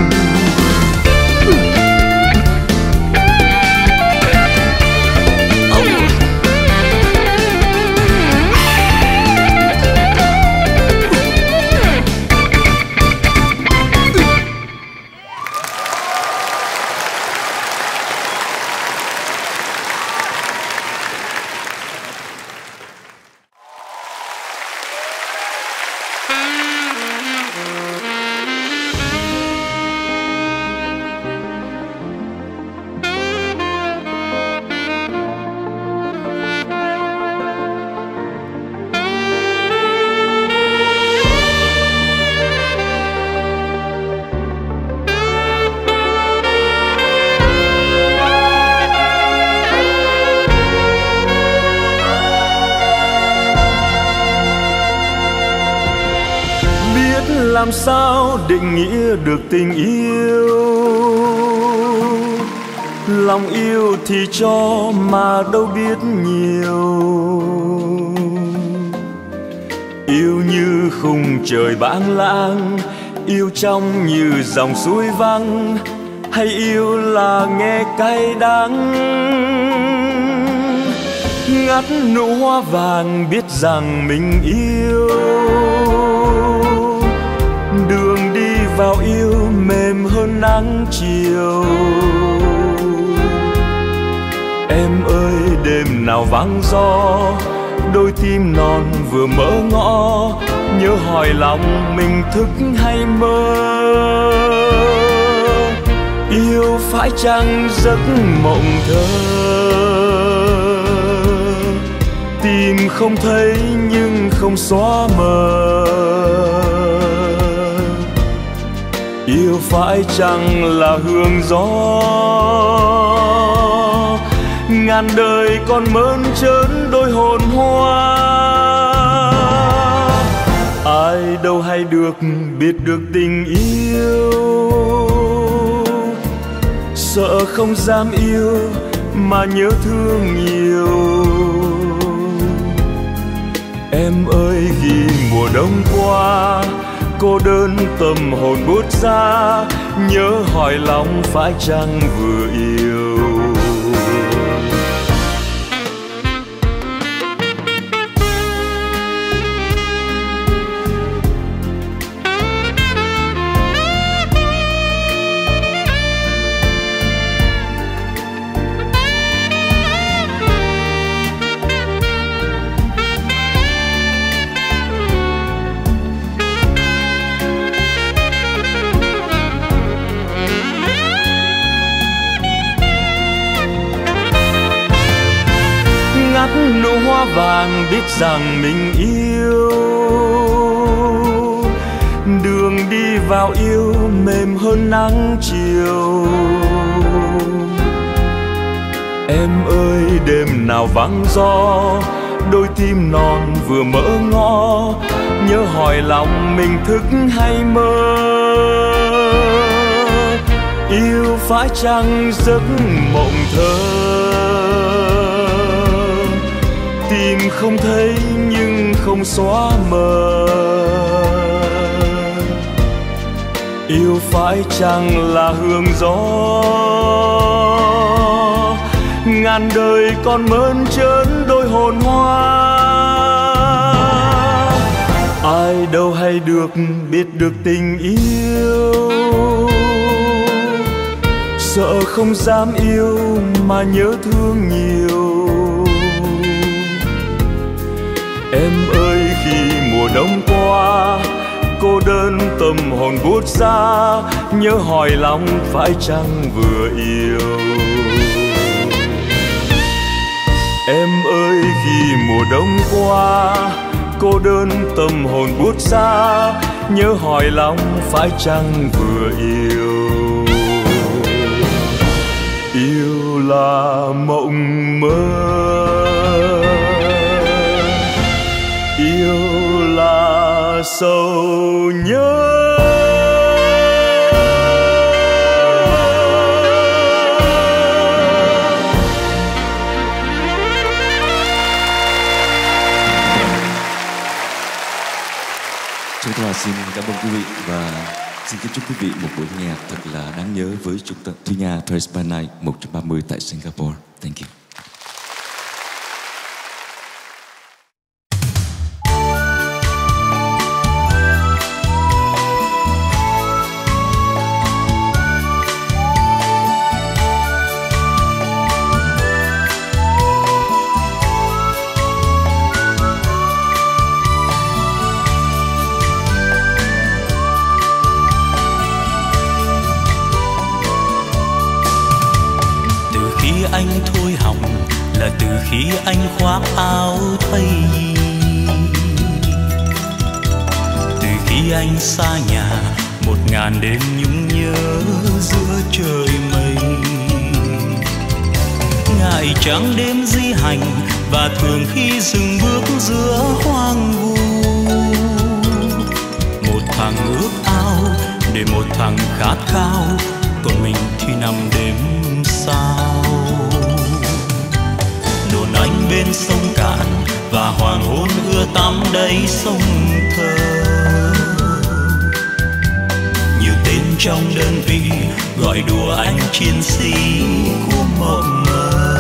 Làm sao định nghĩa được tình yêu? Lòng yêu thì cho mà đâu biết nhiều. Yêu như khung trời bãng lãng, yêu trong như dòng suối vắng, hay yêu là nghe cay đắng. Ngắt nụ hoa vàng biết rằng mình yêu, đường đi vào yêu mềm hơn nắng chiều. Em ơi, đêm nào vắng gió, đôi tim non vừa mở ngõ, nhớ hỏi lòng mình thức hay mơ. Yêu phải chăng giấc mộng thơ, tìm không thấy nhưng không xóa mờ. Yêu phải chăng là hương gió, ngàn đời còn mơn trớn đôi hồn hoa. Ai đâu hay được biết được tình yêu, sợ không dám yêu mà nhớ thương nhiều. Em ơi, ghi mùa đông qua cô đơn tâm hồn bút ra, nhớ hỏi lòng phải chăng vừa yêu. Nụ hoa vàng biết rằng mình yêu, đường đi vào yêu mềm hơn nắng chiều. Em ơi đêm nào vắng gió, đôi tim non vừa mở ngõ, nhớ hỏi lòng mình thức hay mơ. Yêu phải chăng giấc mộng thơ, tìm không thấy nhưng không xóa mờ. Yêu phải chăng là hương gió, ngàn đời còn mơn trớn đôi hồn hoa. Ai đâu hay được biết được tình yêu, sợ không dám yêu mà nhớ thương nhiều. Em ơi khi mùa đông qua, cô đơn tâm hồn bút ra, nhớ hỏi lòng phải chăng vừa yêu. Em ơi khi mùa đông qua, cô đơn tâm hồn bút ra, nhớ hỏi lòng phải chăng vừa yêu. Yêu là mộng mơ, yêu là sầu nhớ. Chúng tôi xin cảm ơn quý vị và xin kính chúc quý vị một buổi nhạc thật là đáng nhớ với trung tâm Thúy Nga Paris by Night một trăm ba mươi tại Singapore. Thank you. Anh thôi hỏng là từ khi anh khoác áo thay gì, từ khi anh xa nhà một ngàn đêm nhung nhớ giữa trời mây. Ngại trắng đêm di hành và thường khi dừng bước giữa hoang vu, một thằng ước ao để một thằng khát khao, còn mình thì nằm đêm sao. Đồn anh bên sông cạn và hoàng hôn ưa tắm đáy sông thơ. Nhiều tên trong đơn vị gọi đùa anh chiến sĩ của mộng mơ.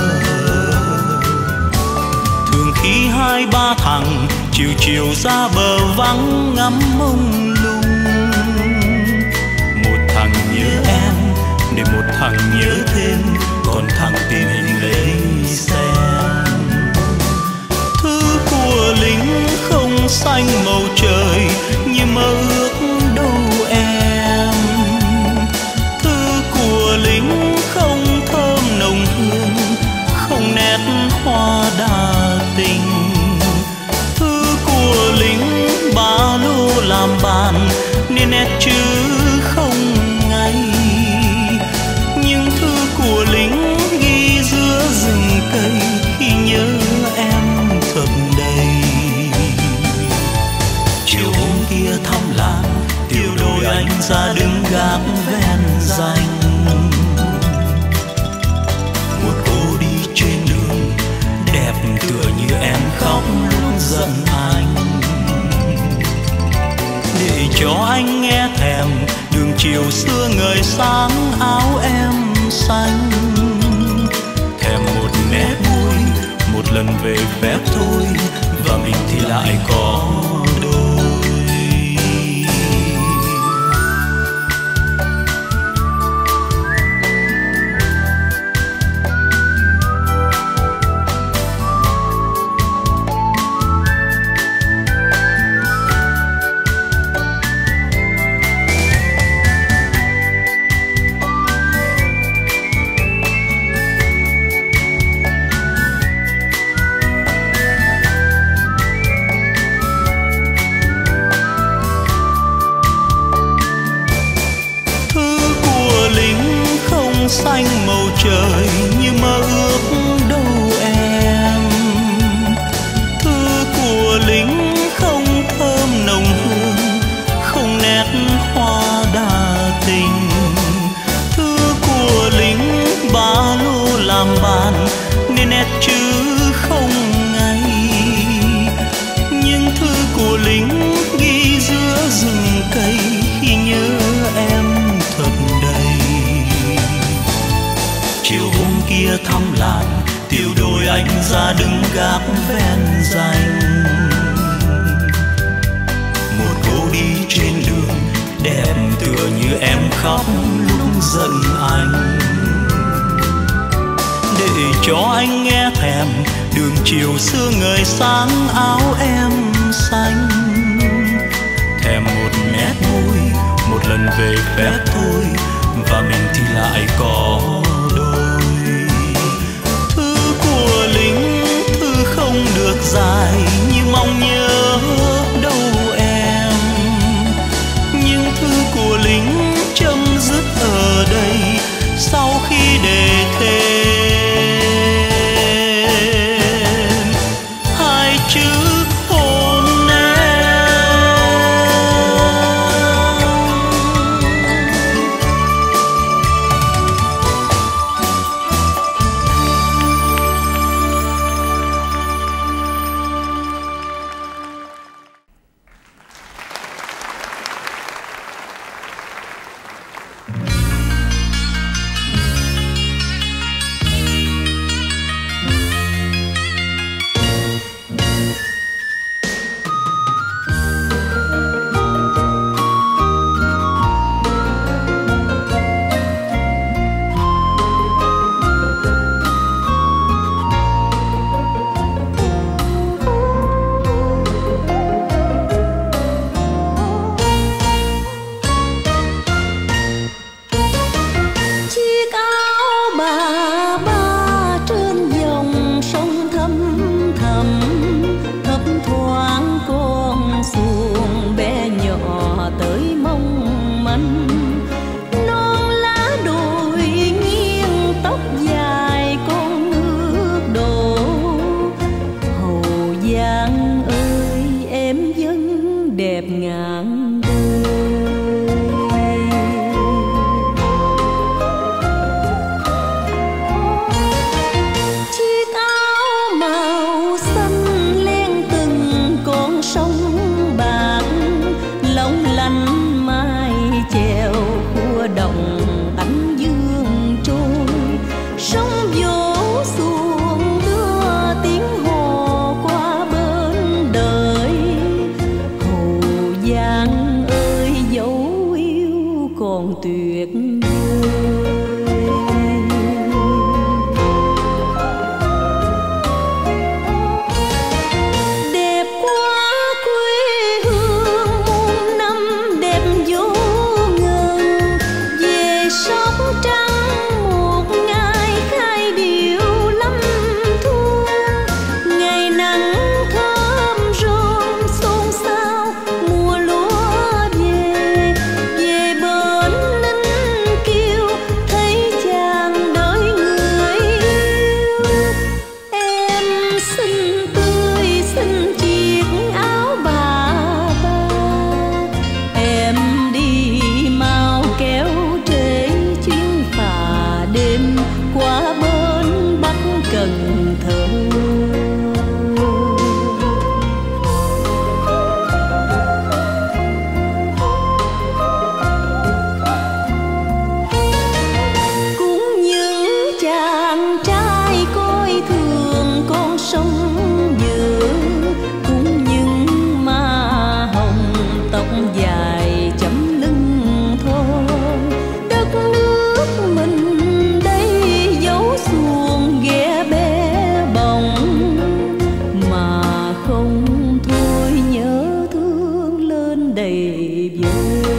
Thường khi hai ba thằng chiều chiều ra bờ vắng ngắm mông lung, một thằng nhớ em để một thằng nhớ thêm, còn thằng tìm hình lấy xem. Thứ của lính không xanh màu trời như mơ ước đâu em. Thứ của lính không thơm nồng hương, không nét hoa đa tình. Thứ của lính ba lô làm bàn nên nét chữ không ngay. Nhưng thư của lính ghi giữa rừng cây khi nhớ em thật đầy. Chiều hôm kia thăm làng, tiểu đội anh ra đứng gác ven danh. Một cô đi trên đường đẹp tựa như em khóc lúc giận anh. Để cho anh nghe thèm đường chiều xưa ngời sáng áo em xanh. Thèm một nét vui, một lần về phép thôi, và mình thì lại có đôi. Xanh màu trời như mơ ước đâu em. Thư của lính không thơm nồng hương, không nét hoa đa tình. Thư của lính ba lô làm bàn nên nét chữ không ngay. Nhưng thư của lính ghi giữa rừng cây khi nhớ em thật đầy. Chiều hôm kia thăm làng, tiểu đôi anh ra đứng gác ven ranh. Một cô đi trên đường đẹp tựa như em khóc lúc giận anh. Để cho anh nghe thèm đường chiều xưa ngời sáng áo em xanh. Thèm một nét môi, một lần về phép thôi, và mình thì lại có đôi. Thư của lính, thư không được dài như mong nhớ đâu em. Nhưng thư của lính chấm dứt ở đây sau khi để thêm hai chữ hôn em. đầy vơi.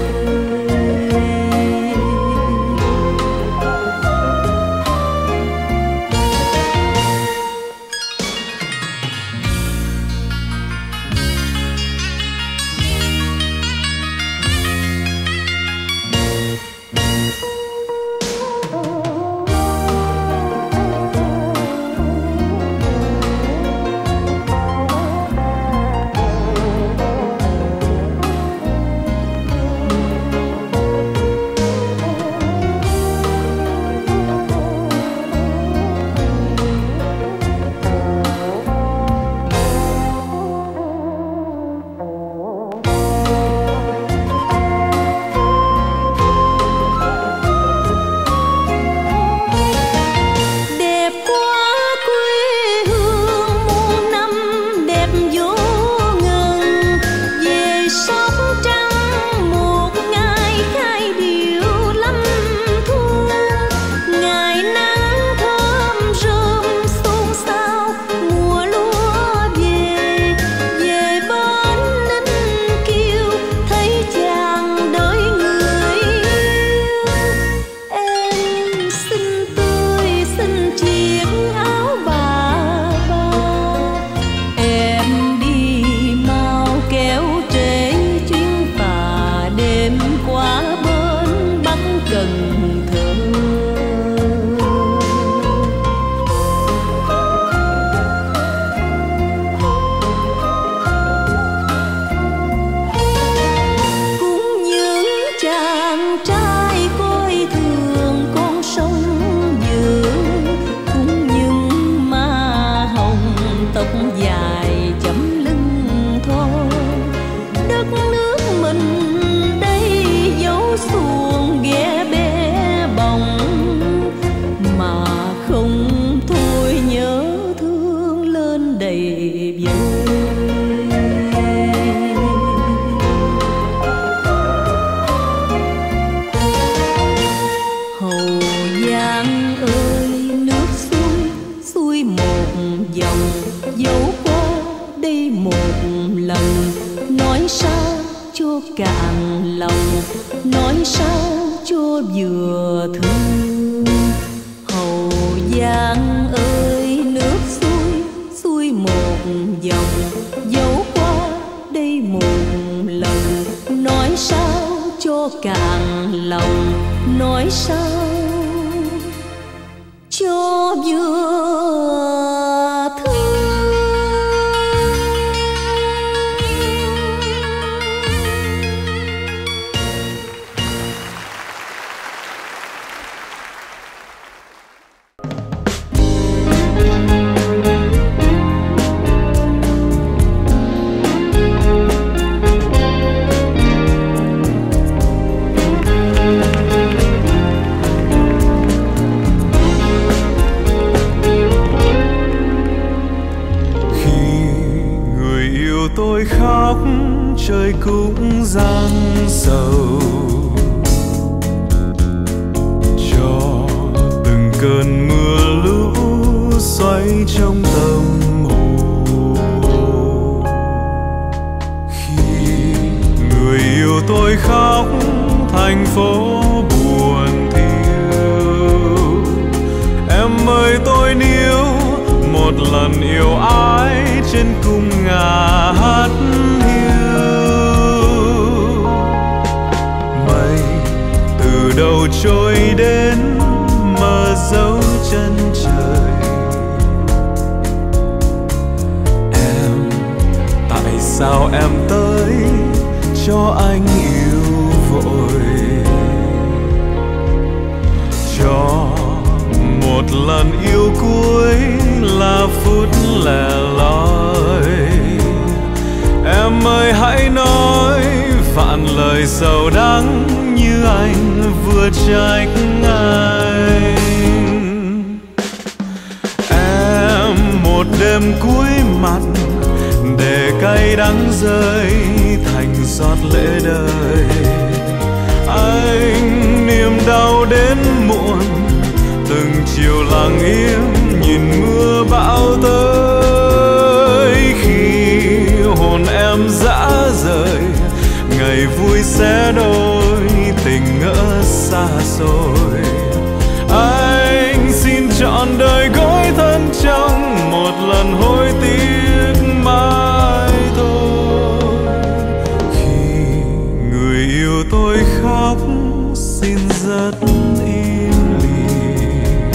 ngày vui sẽ đôi, tình ngỡ xa xôi. Anh xin trọn đời gối thân trong một lần hối tiếc mãi thôi. Khi người yêu tôi khóc xin rất im lìm,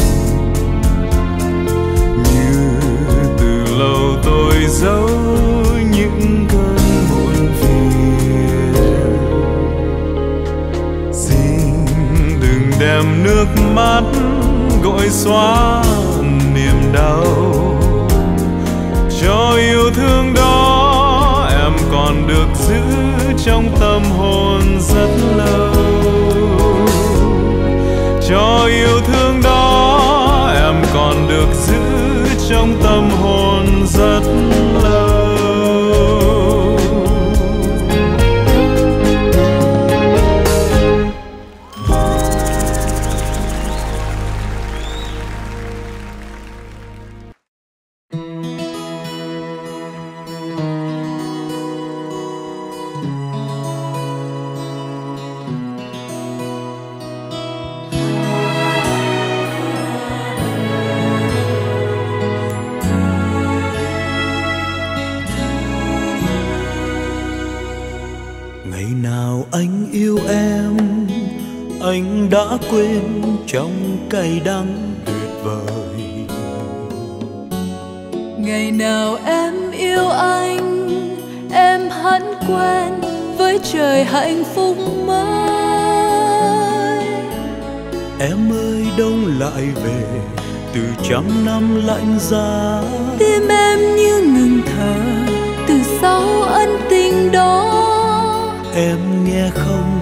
như từ lâu tôi giấu những cơn muộn phiền. Xin đừng đem nước mắt gội xóa niềm đau, cho yêu thương đó em còn được giữ trong tâm hồn rất lâu. Cho yêu thương đó em còn được giữ trong tâm hồn rất lâu. Anh đã quên trong cay đắng tuyệt vời. Ngày nào em yêu anh, em hẳn quen với trời hạnh phúc mới. Em ơi đông lại về từ trăm năm lạnh giá, tim em như ngừng thở từ sau ân tình đó. Em nghe không?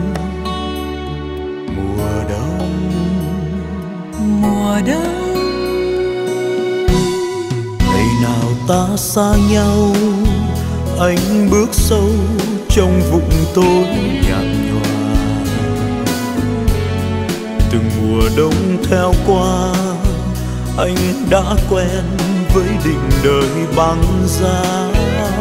Mùa đông, mùa đông. Ngày nào ta xa nhau, anh bước sâu trong vụng tối nhạt nhòa. Từng mùa đông theo qua, anh đã quen với định đời băng giá.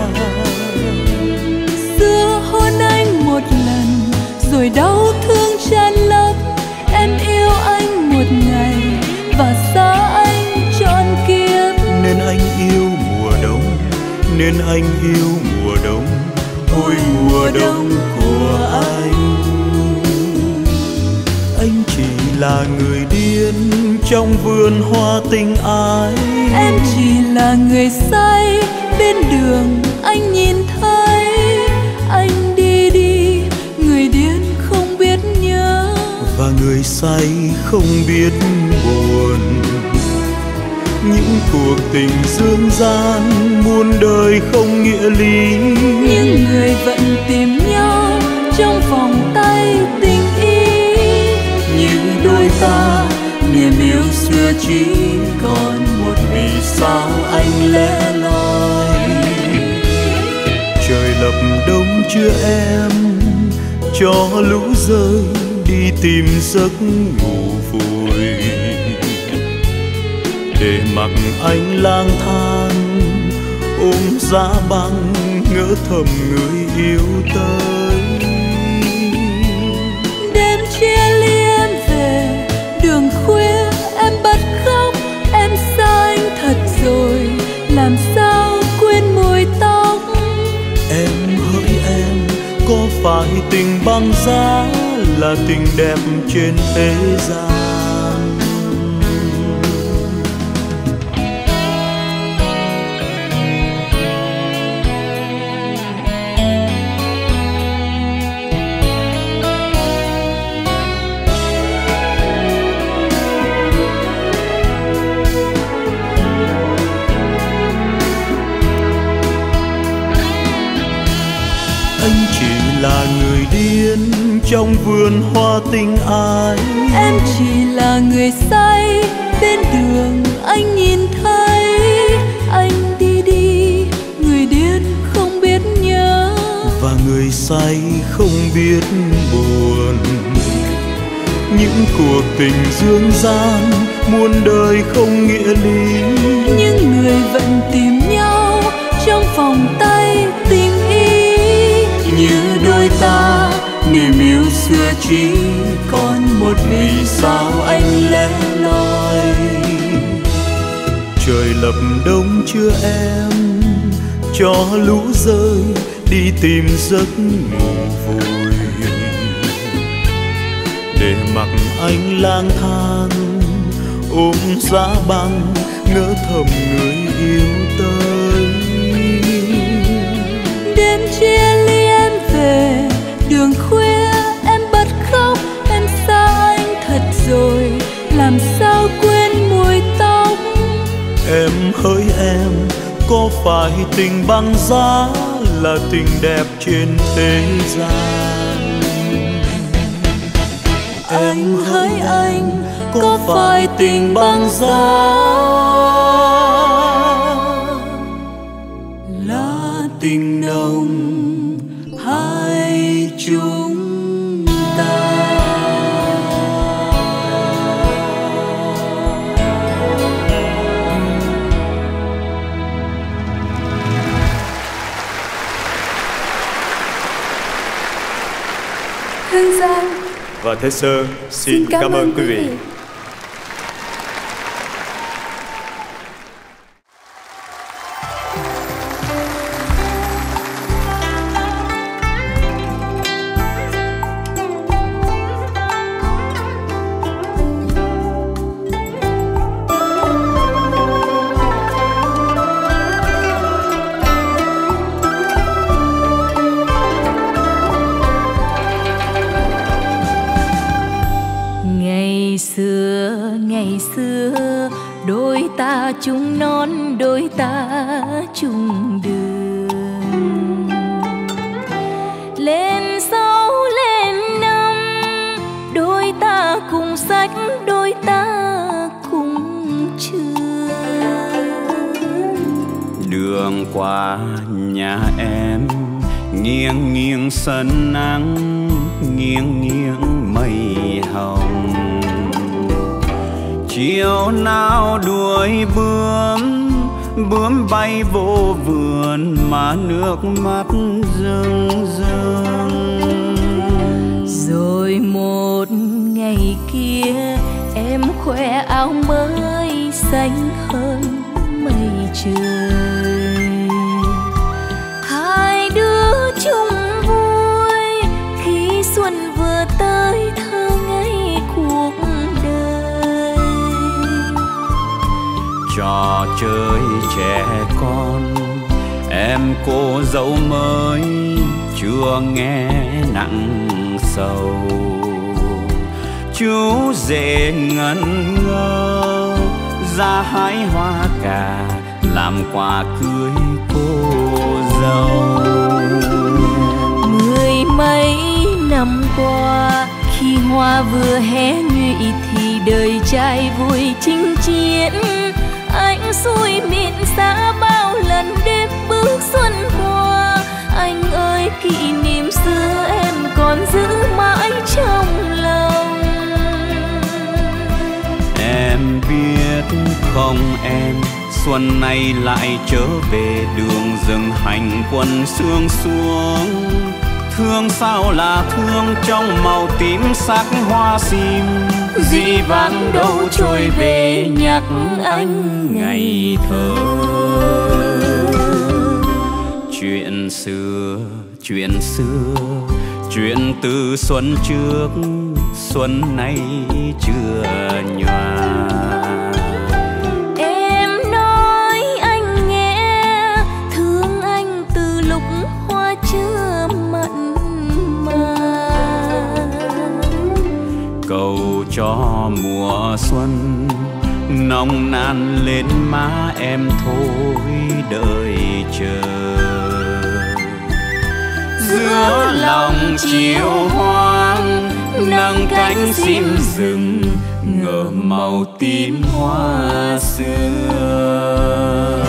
Xưa hôn anh một lần rồi đau thương tràn lấp. Em yêu anh một ngày và xa anh trọn kiếp. Nên anh yêu mùa đông, nên anh yêu mùa đông. Ôi mùa đông của anh. Anh chỉ là người điên trong vườn hoa tình ái. Em chỉ là người say bên đường anh nhìn thấy. Anh đi đi, người điên không biết nhớ, và người say không biết buồn. Những cuộc tình dương gian muôn đời không nghĩa lý, nhưng người vẫn tìm nhau trong vòng tay tình ý. Như đôi ta niềm yêu xưa chỉ còn một vì sao anh lẻ loi. Trời lập đông chưa em, cho lũ rơi đi tìm giấc ngủ vùi. Để mặc anh lang thang ôm giá băng, ngỡ thầm người yêu tới. Đêm chia ly em về đường khuya, em bật khóc. Em xa anh thật rồi, làm sao quên mùi tóc. Em hỡi em, có phải tình băng giá là tình đẹp trên thế gian? Anh chỉ là người điên trong vườn hoa tình ái. Em chỉ là người say bên đường anh nhìn thấy. Anh đi đi, người điên không biết nhớ, và người say không biết buồn. Những cuộc tình dương gian muôn đời không nghĩa lý, nhưng người vẫn tìm nhau trong vòng tay tình ý. Như đôi ta niềm yêu xưa chỉ còn một vì sao anh lẻ loi. Trời lập đông chưa em, cho lũ rơi đi tìm giấc ngủ vui, để mặc anh lang thang ôm giá băng ngỡ thầm người yêu tới. Đêm chia ly em về đường khuya, em bật khóc, em xa anh thật rồi, làm sao quên mùi tóc. Em hỡi em, có phải tình băng giá là tình đẹp trên thế gian? Em hỡi anh, có phải tình băng giá là tình nồng hai chúng ta? Hương Giang Và Thế Sơ xin, xin cảm, cảm ơn quý vị. chung non đôi ta chung đường. Lên sáu lên năm đôi ta cùng sách đôi ta cùng trường. Đường qua nhà em nghiêng nghiêng sân nắng, nghiêng nghiêng mây hồng. Chiều nào đuổi bướm, bướm bay vô vườn mà nước mắt rưng rưng. Rồi một ngày kia em khoe áo mới xanh hơn mây trời. Hai đứa chung vui khi xuân vừa tới thơ ngây cuộc đời. Trò chơi trẻ con em cô dâu mới chưa nghe nặng sầu. Chú rể ngẩn ngơ ra hái hoa cà làm quà cưới cô dâu. Mười mấy năm qua khi hoa vừa hé nhụy thì đời trai vui chinh chiến. Anh xui miệng xa bao lần đêm bước xuân qua. Anh ơi kỷ niệm xưa em còn giữ mãi trong lòng. Em biết không em, xuân này lại trở về đường rừng hành quân sương xuống. Thương sao là thương trong màu tím sắc hoa sim. Dĩ vãng đâu trôi về nhắc anh ngày thơ. Chuyện xưa, chuyện xưa, chuyện từ xuân trước, xuân nay chưa nhòa. Em nói anh nghe, thương anh từ lúc hoa chưa mặn mà. Cầu cho mùa xuân nồng nàn lên má em thôi đợi chờ. Giữa lòng chiều hoang nâng cánh sim rừng ngỡ màu tím hoa xưa.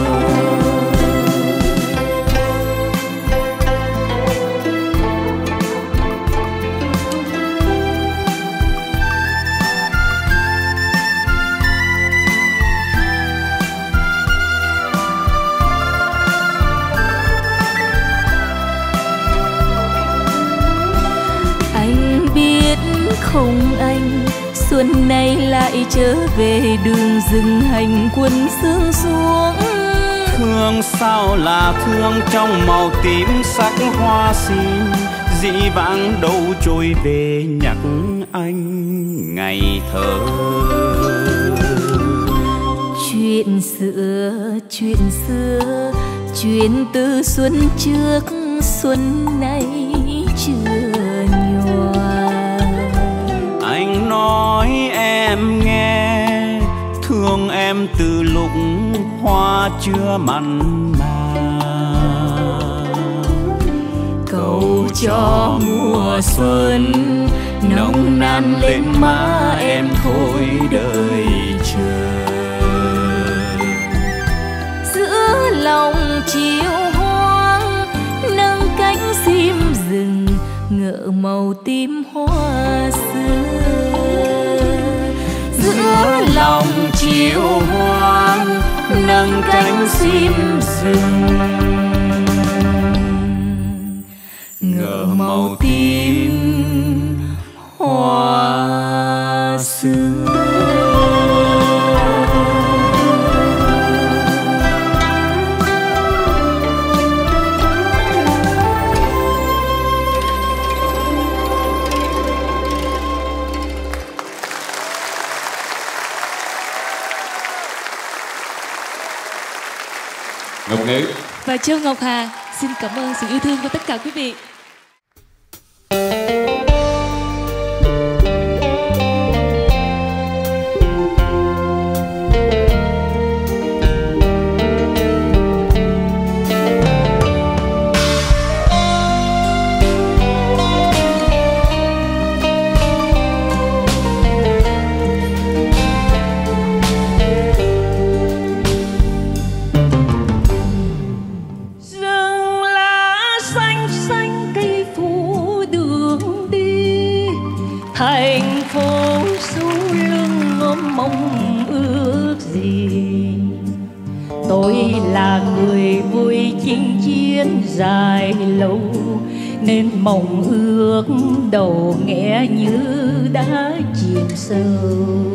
không anh, xuân nay lại trở về đường rừng hành quân sương xuống. Thương sao là thương trong màu tím sắc hoa xin, dĩ vãng đâu trôi về nhắc anh ngày thơ. Chuyện xưa, chuyện xưa, chuyện từ xuân trước, xuân nay chưa nhòa. Anh nói em nghe, thương em từ lúc hoa chưa mặn mà. Cầu cho mùa xuân nồng nàn lên má em thôi đời chờ. Giữa lòng chiều hoang nâng cánh sim rừng, ngỡ màu tím hoa xưa. Giữa lòng chiều hoang nâng cánh sim rừng, ngỡ màu tím hoa xưa. Ngọc Nữ và Châu Ngọc Hà xin cảm ơn sự yêu thương của tất cả quý vị. Thành phố số lưng ôm mong ước gì, tôi là người vui chinh chiến dài lâu, nên mong ước đầu nghe như đã chìm sâu.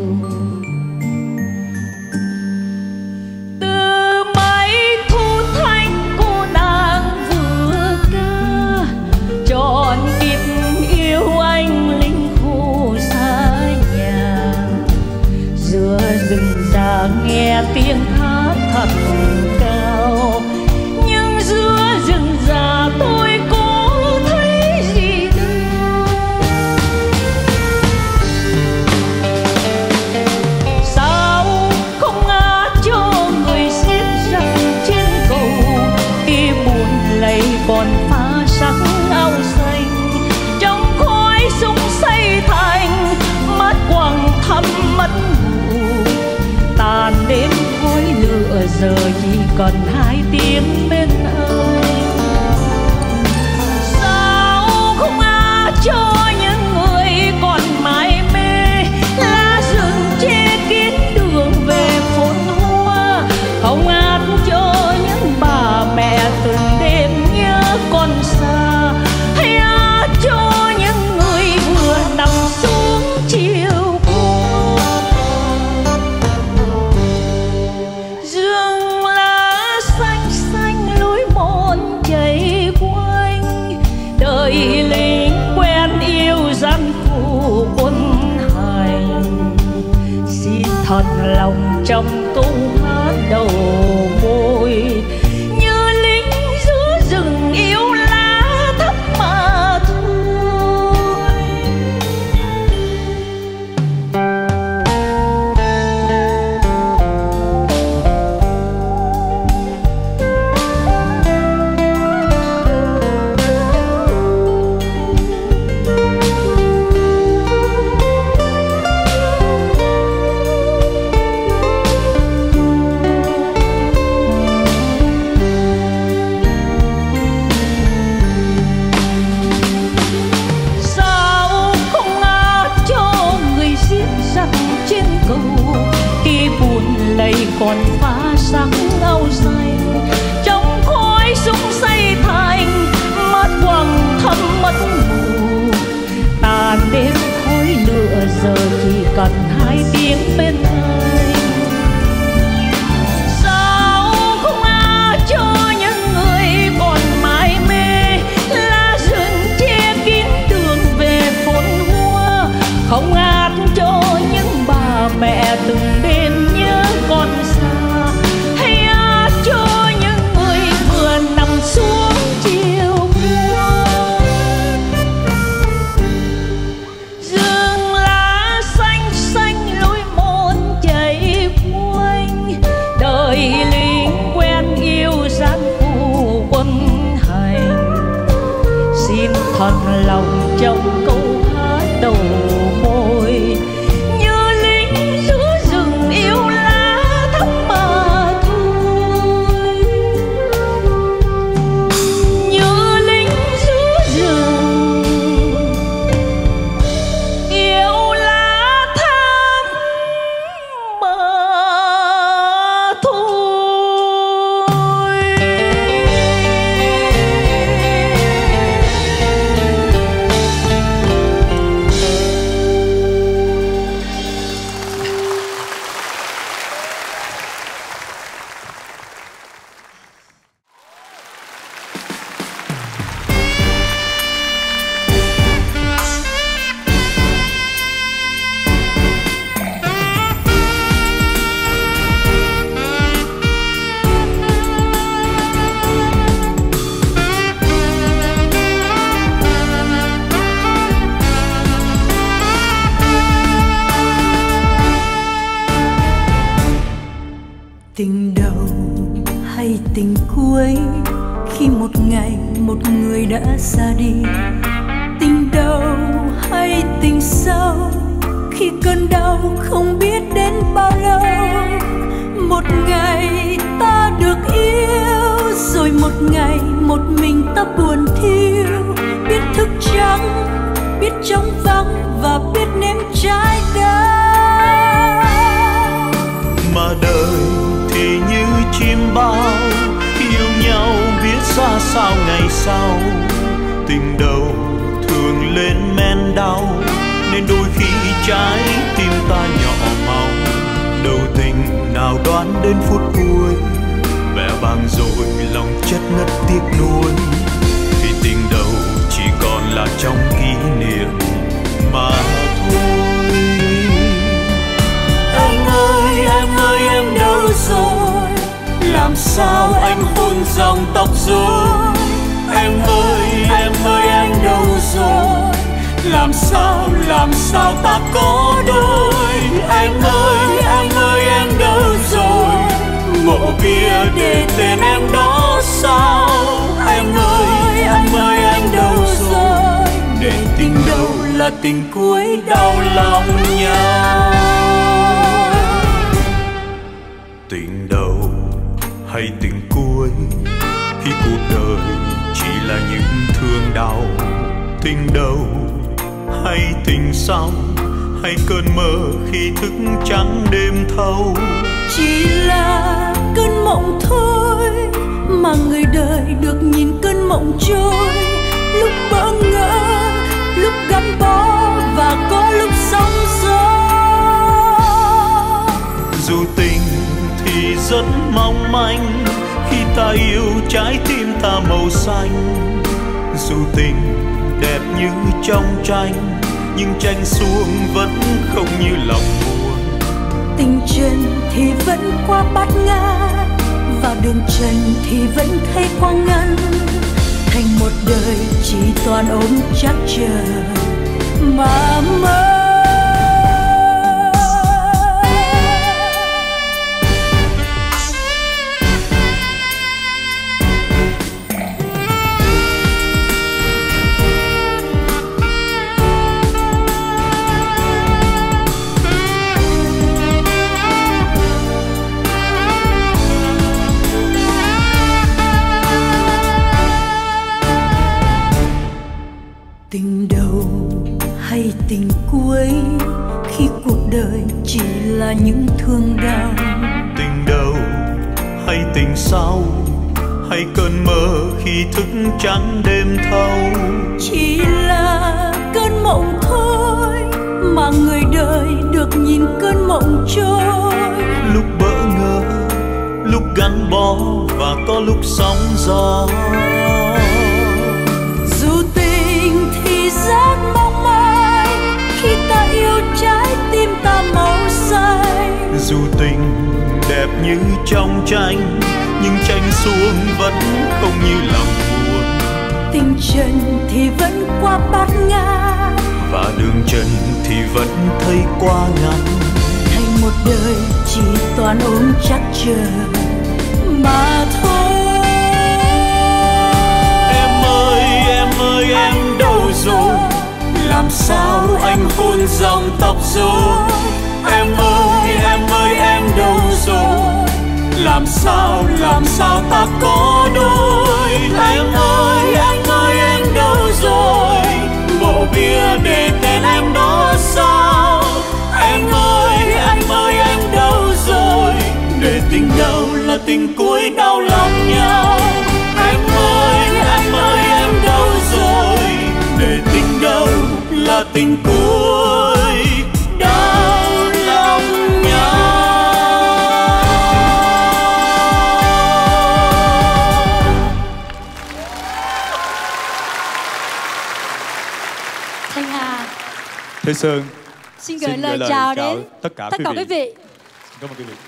Từ mấy thu thanh cô đang vừa ca, trọn kiếp yêu anh linh khu xa nhà. Giữa rừng già nghe tiếng hát thật cao, nhưng giữa rừng già tôi có thấy gì đâu. Sao không ngã cho người xiết răng trên cầu, khi buồn lầy còn phá sắc áo xanh, trong khói súng xây thành mắt quầng thâm mất ngủ. Tàn đến khói lửa giờ chỉ còn hai tiếng bên ơi. Sao không á cho những người còn mải mê, lá rừng che kín đường về phồn hoa. Không hát cho những bà mẹ từng đêm nhớ con xa, hay hát cho những người vừa nằm xuống chiều. Rừng lá xanh xanh lối mòn chảy quanh, đời lính quen yêu gian khổ quân hành. Xin thật lòng trong câu hát đầu môi, như lính giữa rừng yêu lá thấp mà thôi. Sao không ngã cho người xiết răng trên cầu, khi buồn lầy còn phá sắc áo xanh, trong khói súng xây thành mắt quầng thâm mất ngủ. Tàn đến khói lửa không hát cho những bà mẹ từng đêm nhớ con xa, hay hát cho những người vừa nằm xuống chiều mưa. Rừng lá xanh xanh lối mòn chảy quanh, đời lính quen yêu gian phu quân hành. Xin thật lòng trong câu hát đầu môi, như lính giữ rừng yêu lá thắm mà thôi. Như lính giữ rừng yêu lá thắm mà thôi. Tình đầu hay tình cuối, khi một ngày một người đã ra đi. Tình đầu hay tình sau, khi cơn đau không biết đến bao lâu. Một ngày ta được yêu, rồi một ngày một mình ta buồn thiêu. Biết thức trắng, biết trống vắng và biết nếm trái đắng. Mà đời thì như chim bao, yêu nhau biết ra sao ngày sau. Tình đầu thường lên men đau, nên đôi khi trái tim ta nhỏ máu. Đầu tình nào đoán đến phút cuối, vẻ vang rồi lòng chất ngất tiếc nuối. Vì tình đầu chỉ còn là trong kỷ niệm mà thôi. Anh ơi, anh ơi em đâu rồi? Làm sao anh hôn dòng tóc rối? Em ơi, em ơi anh đâu rồi? Làm sao, làm sao ta có đôi? Anh ơi, anh ơi em đâu rồi? Mộ bia để tên em đó sao? Anh ơi, anh ơi anh đâu rồi? Để tình đầu là tình cuối đau lòng nhau. Tình đầu hay tình cuối, khi cuộc đời chỉ là những thương đau. Tình đầu hay tình sau, hay cơn mơ khi thức trắng đêm thâu. Chỉ là cơn mộng thôi, mà người đời được nhìn cơn mộng trôi. Lúc bỡ ngỡ, lúc gắn bó và có lúc sóng gió. Dù tình thì rất mong manh, khi ta yêu trái tim ta màu xanh. Dù tình đẹp như trong tranh, nhưng tranh xuống vẫn không như lòng buồn. Tình trần thì vẫn qua bát ngát, vào đường trần thì vẫn thấy quang ngăn. Thành một đời chỉ toàn ôm chắc chờ mà mơ. Tình đầu hay tình cuối, khi cuộc đời chỉ là những thương đau. Tình đầu hay tình sau, hay cơn mơ khi thức trắng đêm thâu. Chỉ là cơn mộng thôi, mà người đời được nhìn cơn mộng trôi. Lúc bỡ ngỡ, lúc gắn bó và có lúc sóng gió. Dù tình thì rất mong manh, khi ta yêu tình đẹp như trong tranh, nhưng tranh xuống vẫn không như lòng buồn. Tình trần thì vẫn qua bát ngát, và đường trần thì vẫn thấy quá ngắn. thành một đời chỉ toàn ôm chắc chờ mà thôi. Em ơi em ơi em đâu rồi, làm sao anh hôn dòng tóc rối. Em ơi em ơi em đâu rồi, làm sao làm sao ta có đôi. Em ơi anh ơi em đâu rồi, bộ bia để tên em đó sao. Em ơi anh ơi em đâu rồi, để tình đâu là tình cuối đau lòng nhau. Em ơi anh ơi em đâu rồi, để tình đâu là tình cuối đau lòng nhau. Thanh Hà Thế Sơn xin gửi lời chào đến tất cả tất cả quý vị. Cảm ơn quý vị.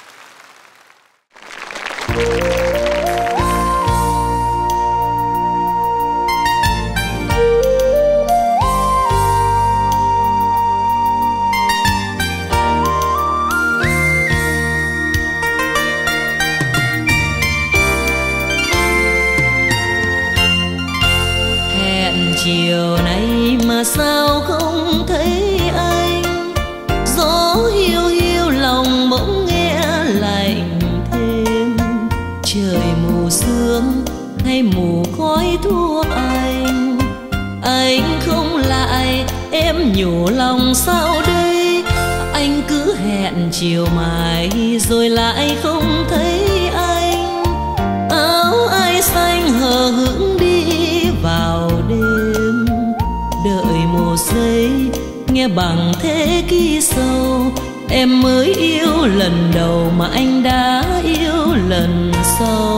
Chiều nay mà sao không thấy anh, gió hiu hiu lòng bỗng nghe lạnh thêm. Trời mù sương hay mù khói thuốc anh, anh không lại em nhủ lòng sao đây. Anh cứ hẹn chiều mai rồi lại không thấy anh. Áo ai xanh hờ hững đi vào đêm, đợi một giây nghe bằng thế kỷ sâu. Em mới yêu lần đầu mà anh đã yêu lần sau.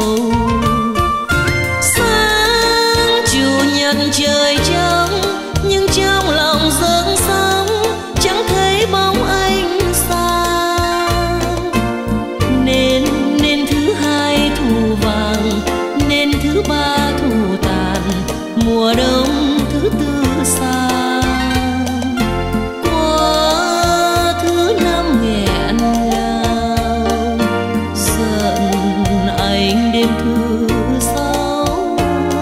Sáng chủ nhật trời trắng, nhưng trong lòng dâng sóng chẳng thấy bóng anh xa. Nên nên thứ hai thu vàng, nên thứ ba thu tàn, mùa đông thứ tư xa. Qua thứ năm nghẹn ngào, giận anh đêm thứ sáu.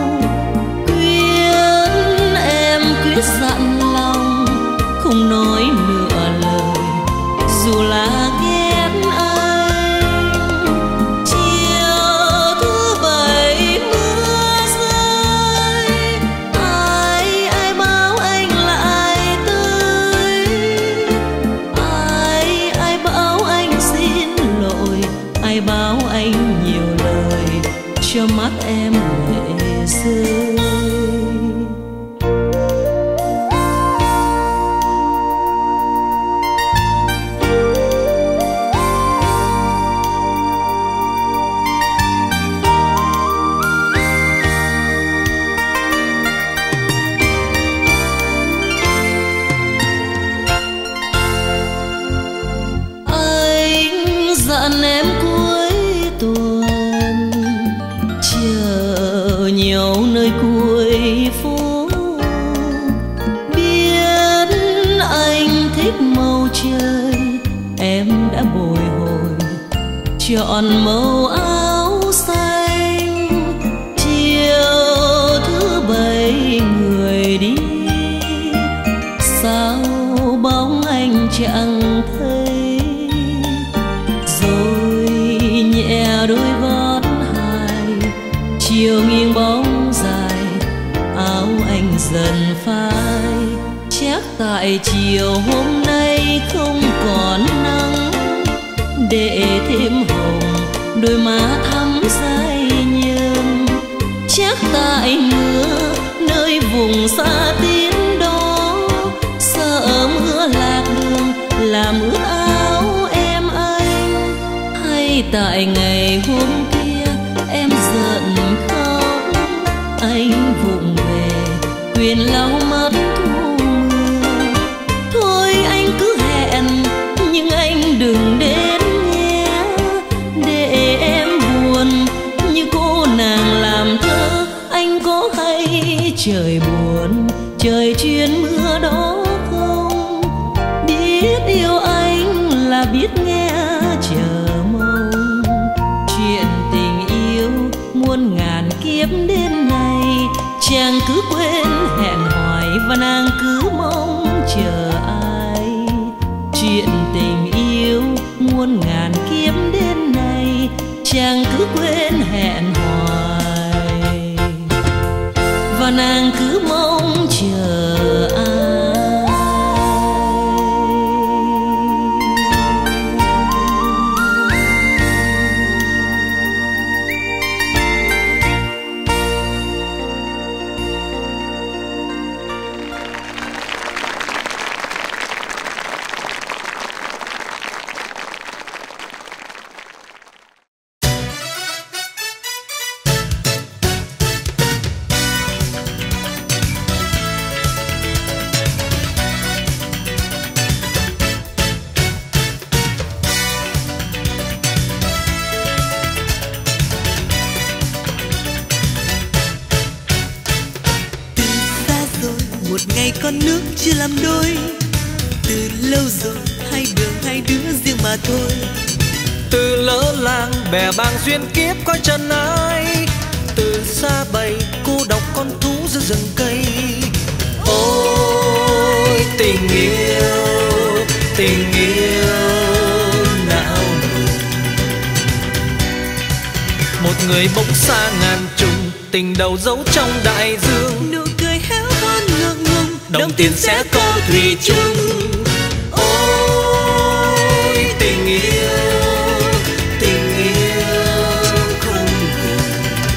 Quyết em quyết dặn lòng không nói nửa lời, dù là ghét anh. Chiều thứ bảy mưa rơi, ai ai báo anh lại tới. Ai ai báo anh xin lỗi, ai báo anh nhiều lời cho mắt em lệ rơi. Anh dặn em cuối tuần chờ nhau nơi cuối phố. Biết anh thích màu trời, em đã bồi hồi chọn màu áo xanh. Chiều thứ bảy người đi, sao bóng anh chẳng thấy. Rồi nhẹ đôi gót hài, chiều nghiêng bóng dài, áo anh dần phai. Chắc tại chiều hôm nay không còn nắng, để thêm hồng đôi má thắm say nhơn. Chắc tại mưa nơi vùng xa tiến đó, sợ mưa lạc đường làm ướt áo em anh. Hay tại ngày hôm kia em giận khóc, anh vụng về quên lau mất thu mưa. Thôi anh cứ hẹn nhưng anh đừng đến yêu anh là biết nghe chờ mong. Chuyện tình yêu muôn ngàn kiếp đến nay, chàng cứ quên hẹn hoài và nàng cứ mong chờ ai. Chuyện tình yêu muôn ngàn kiếp đến nay, chàng cứ quên hẹn hoài và nàng cứ mong chờ ai. Con nước chưa làm đôi, từ lâu rồi hai đường hai đứa riêng mà thôi. Từ lỡ làng bè bàng duyên kiếp coi chân ai, từ xa bầy cô độc con thú giữa rừng cây. Ôi tình yêu, tình yêu não nùng, một người bỗng xa ngàn trùng, tình đầu giấu trong đại dương. Nụ cười héo hon ngượng ngùng, đồng tiền sẽ có thủy chung. Ôi tình yêu, tình yêu không cùng,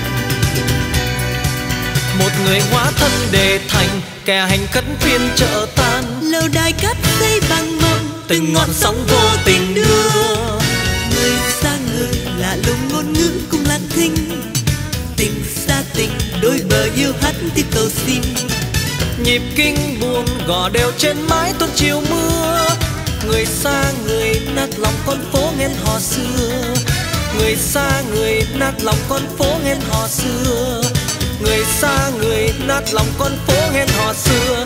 một người hóa thân để thành kẻ hành khất phiên chợ tan. lâu đài cát xây bằng mộng, từng ngọn sóng vô tình đưa. Người xa người lạ lùng ngôn ngữ cùng lặng thinh, tình xa tình đôi bờ yêu hắt tiếng cầu xin. Nhịp kinh buồn gõ đều trên mái tôn chiều mưa, người xa người nát lòng con phố nghe hò xưa. Người xa người nát lòng con phố nghe hò xưa, người xa người nát lòng con phố nghe hò xưa.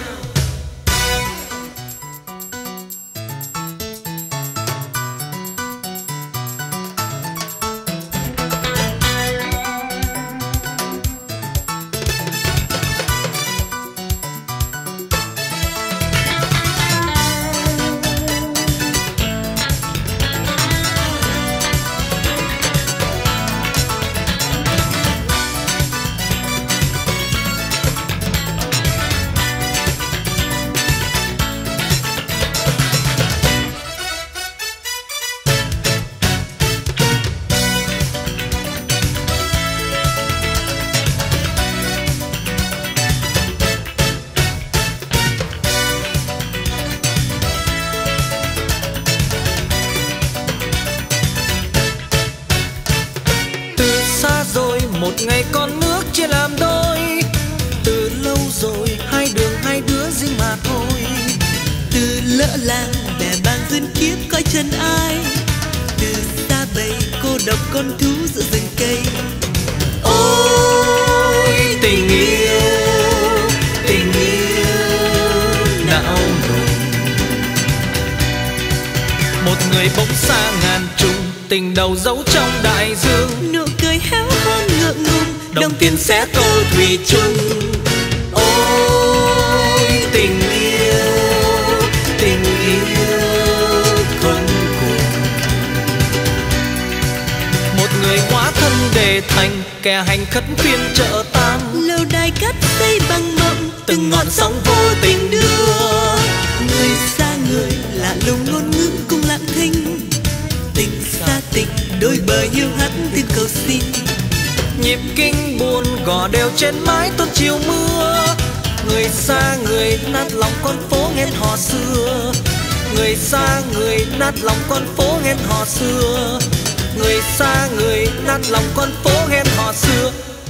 Một ngày con nước chia làm đôi, từ lâu rồi hai đường hai đứa riêng mà thôi. Từ lỡ làng bè bàng duyên kiếp coi chân ai, từ xa bầy cô độc con thú giữa rừng cây. Ôi tình yêu, tình yêu não nùng, một người bỗng xa ngàn trùng, tình đầu giấu trong đại dương. Nụ cười héo hon ngượng ngùng, đồng tiền sẽ câu thủy chung. Ôi tình yêu, tình yêu không cùng, một người hóa thân để thành kẻ hành khất phiên chợ tan. lâu đài cát xây bằng mộng, từng ngọn sóng vô tình đưa. Người xa người lạ lùng ngôn ngữ cùng lặng thinh, tình xa tình đôi bờ yêu hắt tiếng cầu xin. Nhịp kinh buồn gõ đều trên mái tôn chiều mưa, người xa người nát lòng con phố nghe hò xưa. Người xa người nát lòng con phố nghe hò xưa, người xa người nát lòng con phố nghe hò xưa.